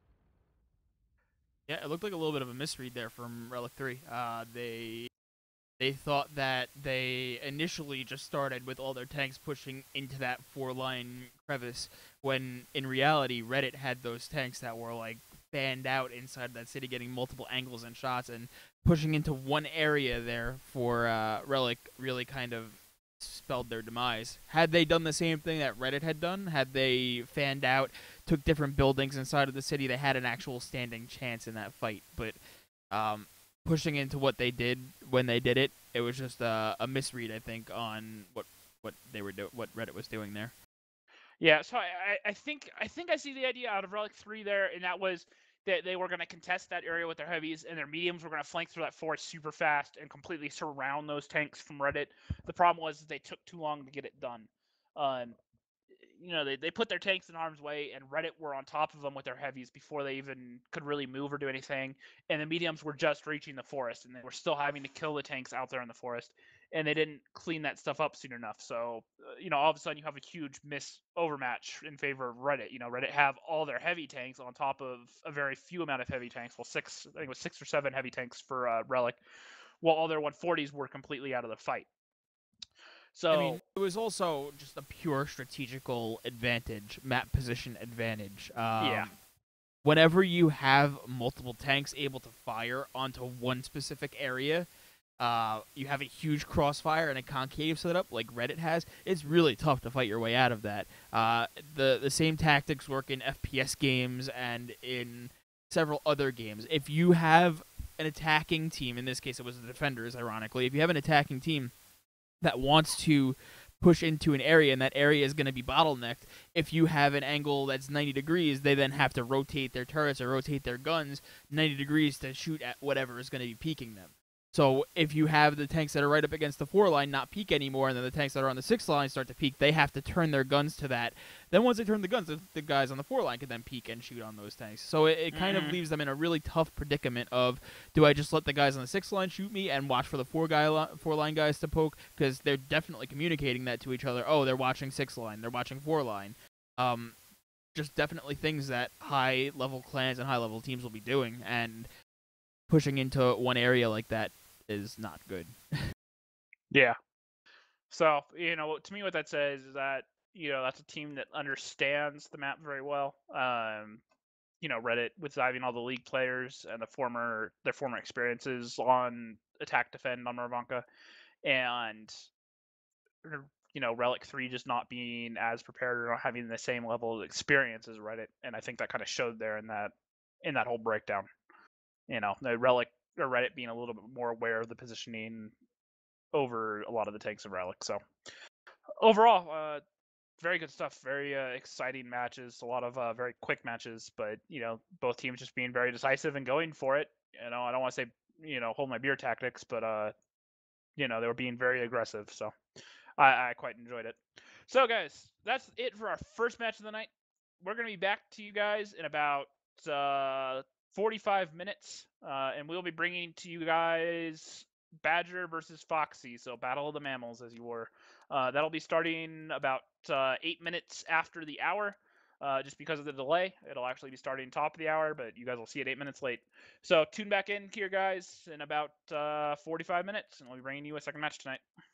Yeah, it looked like a little bit of a misread there from Relic three. Uh, they they thought that they initially just started with all their tanks pushing into that four-line crevice, when in reality Reddit had those tanks that were like fanned out inside that city, getting multiple angles and shots, and pushing into one area there for uh, Relic really kind of spelled their demise. Had they done the same thing that Reddit had done, had they fanned out, took different buildings inside of the city, they had an actual standing chance in that fight. But um, pushing into what they did when they did it, it was just a, a misread, I think, on what what they were do what Reddit was doing there. Yeah, so I, I think I think I see the idea out of Relic three there, and that was that they were going to contest that area with their heavies, and their mediums were going to flank through that forest super fast and completely surround those tanks from Reddit. The problem was that they took too long to get it done. Um, you know, they, they put their tanks in harm's way, and Reddit were on top of them with their heavies before they even could really move or do anything. And the mediums were just reaching the forest, and they were still having to kill the tanks out there in the forest. And they didn't clean that stuff up soon enough. So, uh, you know, all of a sudden you have a huge miss overmatch in favor of Reddit. You know, Reddit have all their heavy tanks on top of a very few amount of heavy tanks. Well, six, I think it was six or seven heavy tanks for uh, Relic, while all their one forties were completely out of the fight. So I mean, it was also just a pure strategical advantage, map position advantage. Um, yeah. Whenever you have multiple tanks able to fire onto one specific area, uh, you have a huge crossfire and a concave setup like Reddit has, it's really tough to fight your way out of that. Uh, the, the same tactics work in F P S games and in several other games. If you have an attacking team, in this case it was the defenders, ironically, if you have an attacking team that wants to push into an area, and that area is going to be bottlenecked, if you have an angle that's ninety degrees, they then have to rotate their turrets or rotate their guns ninety degrees to shoot at whatever is going to be peeking them. So if you have the tanks that are right up against the four line not peek anymore, and then the tanks that are on the six line start to peek, they have to turn their guns to that. Then once they turn the guns, the, the guys on the four line can then peek and shoot on those tanks. So it, it kind Mhm. of leaves them in a really tough predicament of, do I just let the guys on the six line shoot me and watch for the four guy li- four line guys to poke? Because they're definitely communicating that to each other. Oh, they're watching six line, they're watching four line. Um, just definitely things that high level clans and high level teams will be doing, and pushing into one area like that is not good. Yeah. So, you know, to me, what that says is that, you know, that's a team that understands the map very well. Um, you know, Reddit with diving all the league players and the former their former experiences on attack defend on Marvanka, and you know, Relic three just not being as prepared or not having the same level of experience as Reddit, and I think that kind of showed there in that in that whole breakdown. You know, the Relic or Reddit being a little bit more aware of the positioning over a lot of the tanks of Relic. So overall, uh, very good stuff. Very uh, exciting matches. A lot of uh, very quick matches, but you know, both teams just being very decisive and going for it. You know, I don't want to say you know hold my beer tactics, but uh, you know, they were being very aggressive. So I, I quite enjoyed it. So guys, that's it for our first match of the night. We're gonna be back to you guys in about uh, forty-five minutes, uh, and we'll be bringing to you guys Badger versus Foxy. So Battle of the Mammals, as you were. Uh, that'll be starting about uh, eight minutes after the hour. Uh, just because of the delay, it'll actually be starting top of the hour, but you guys will see it eight minutes late. So tune back in here, guys, in about uh, forty-five minutes, and we'll be bringing you a second match tonight.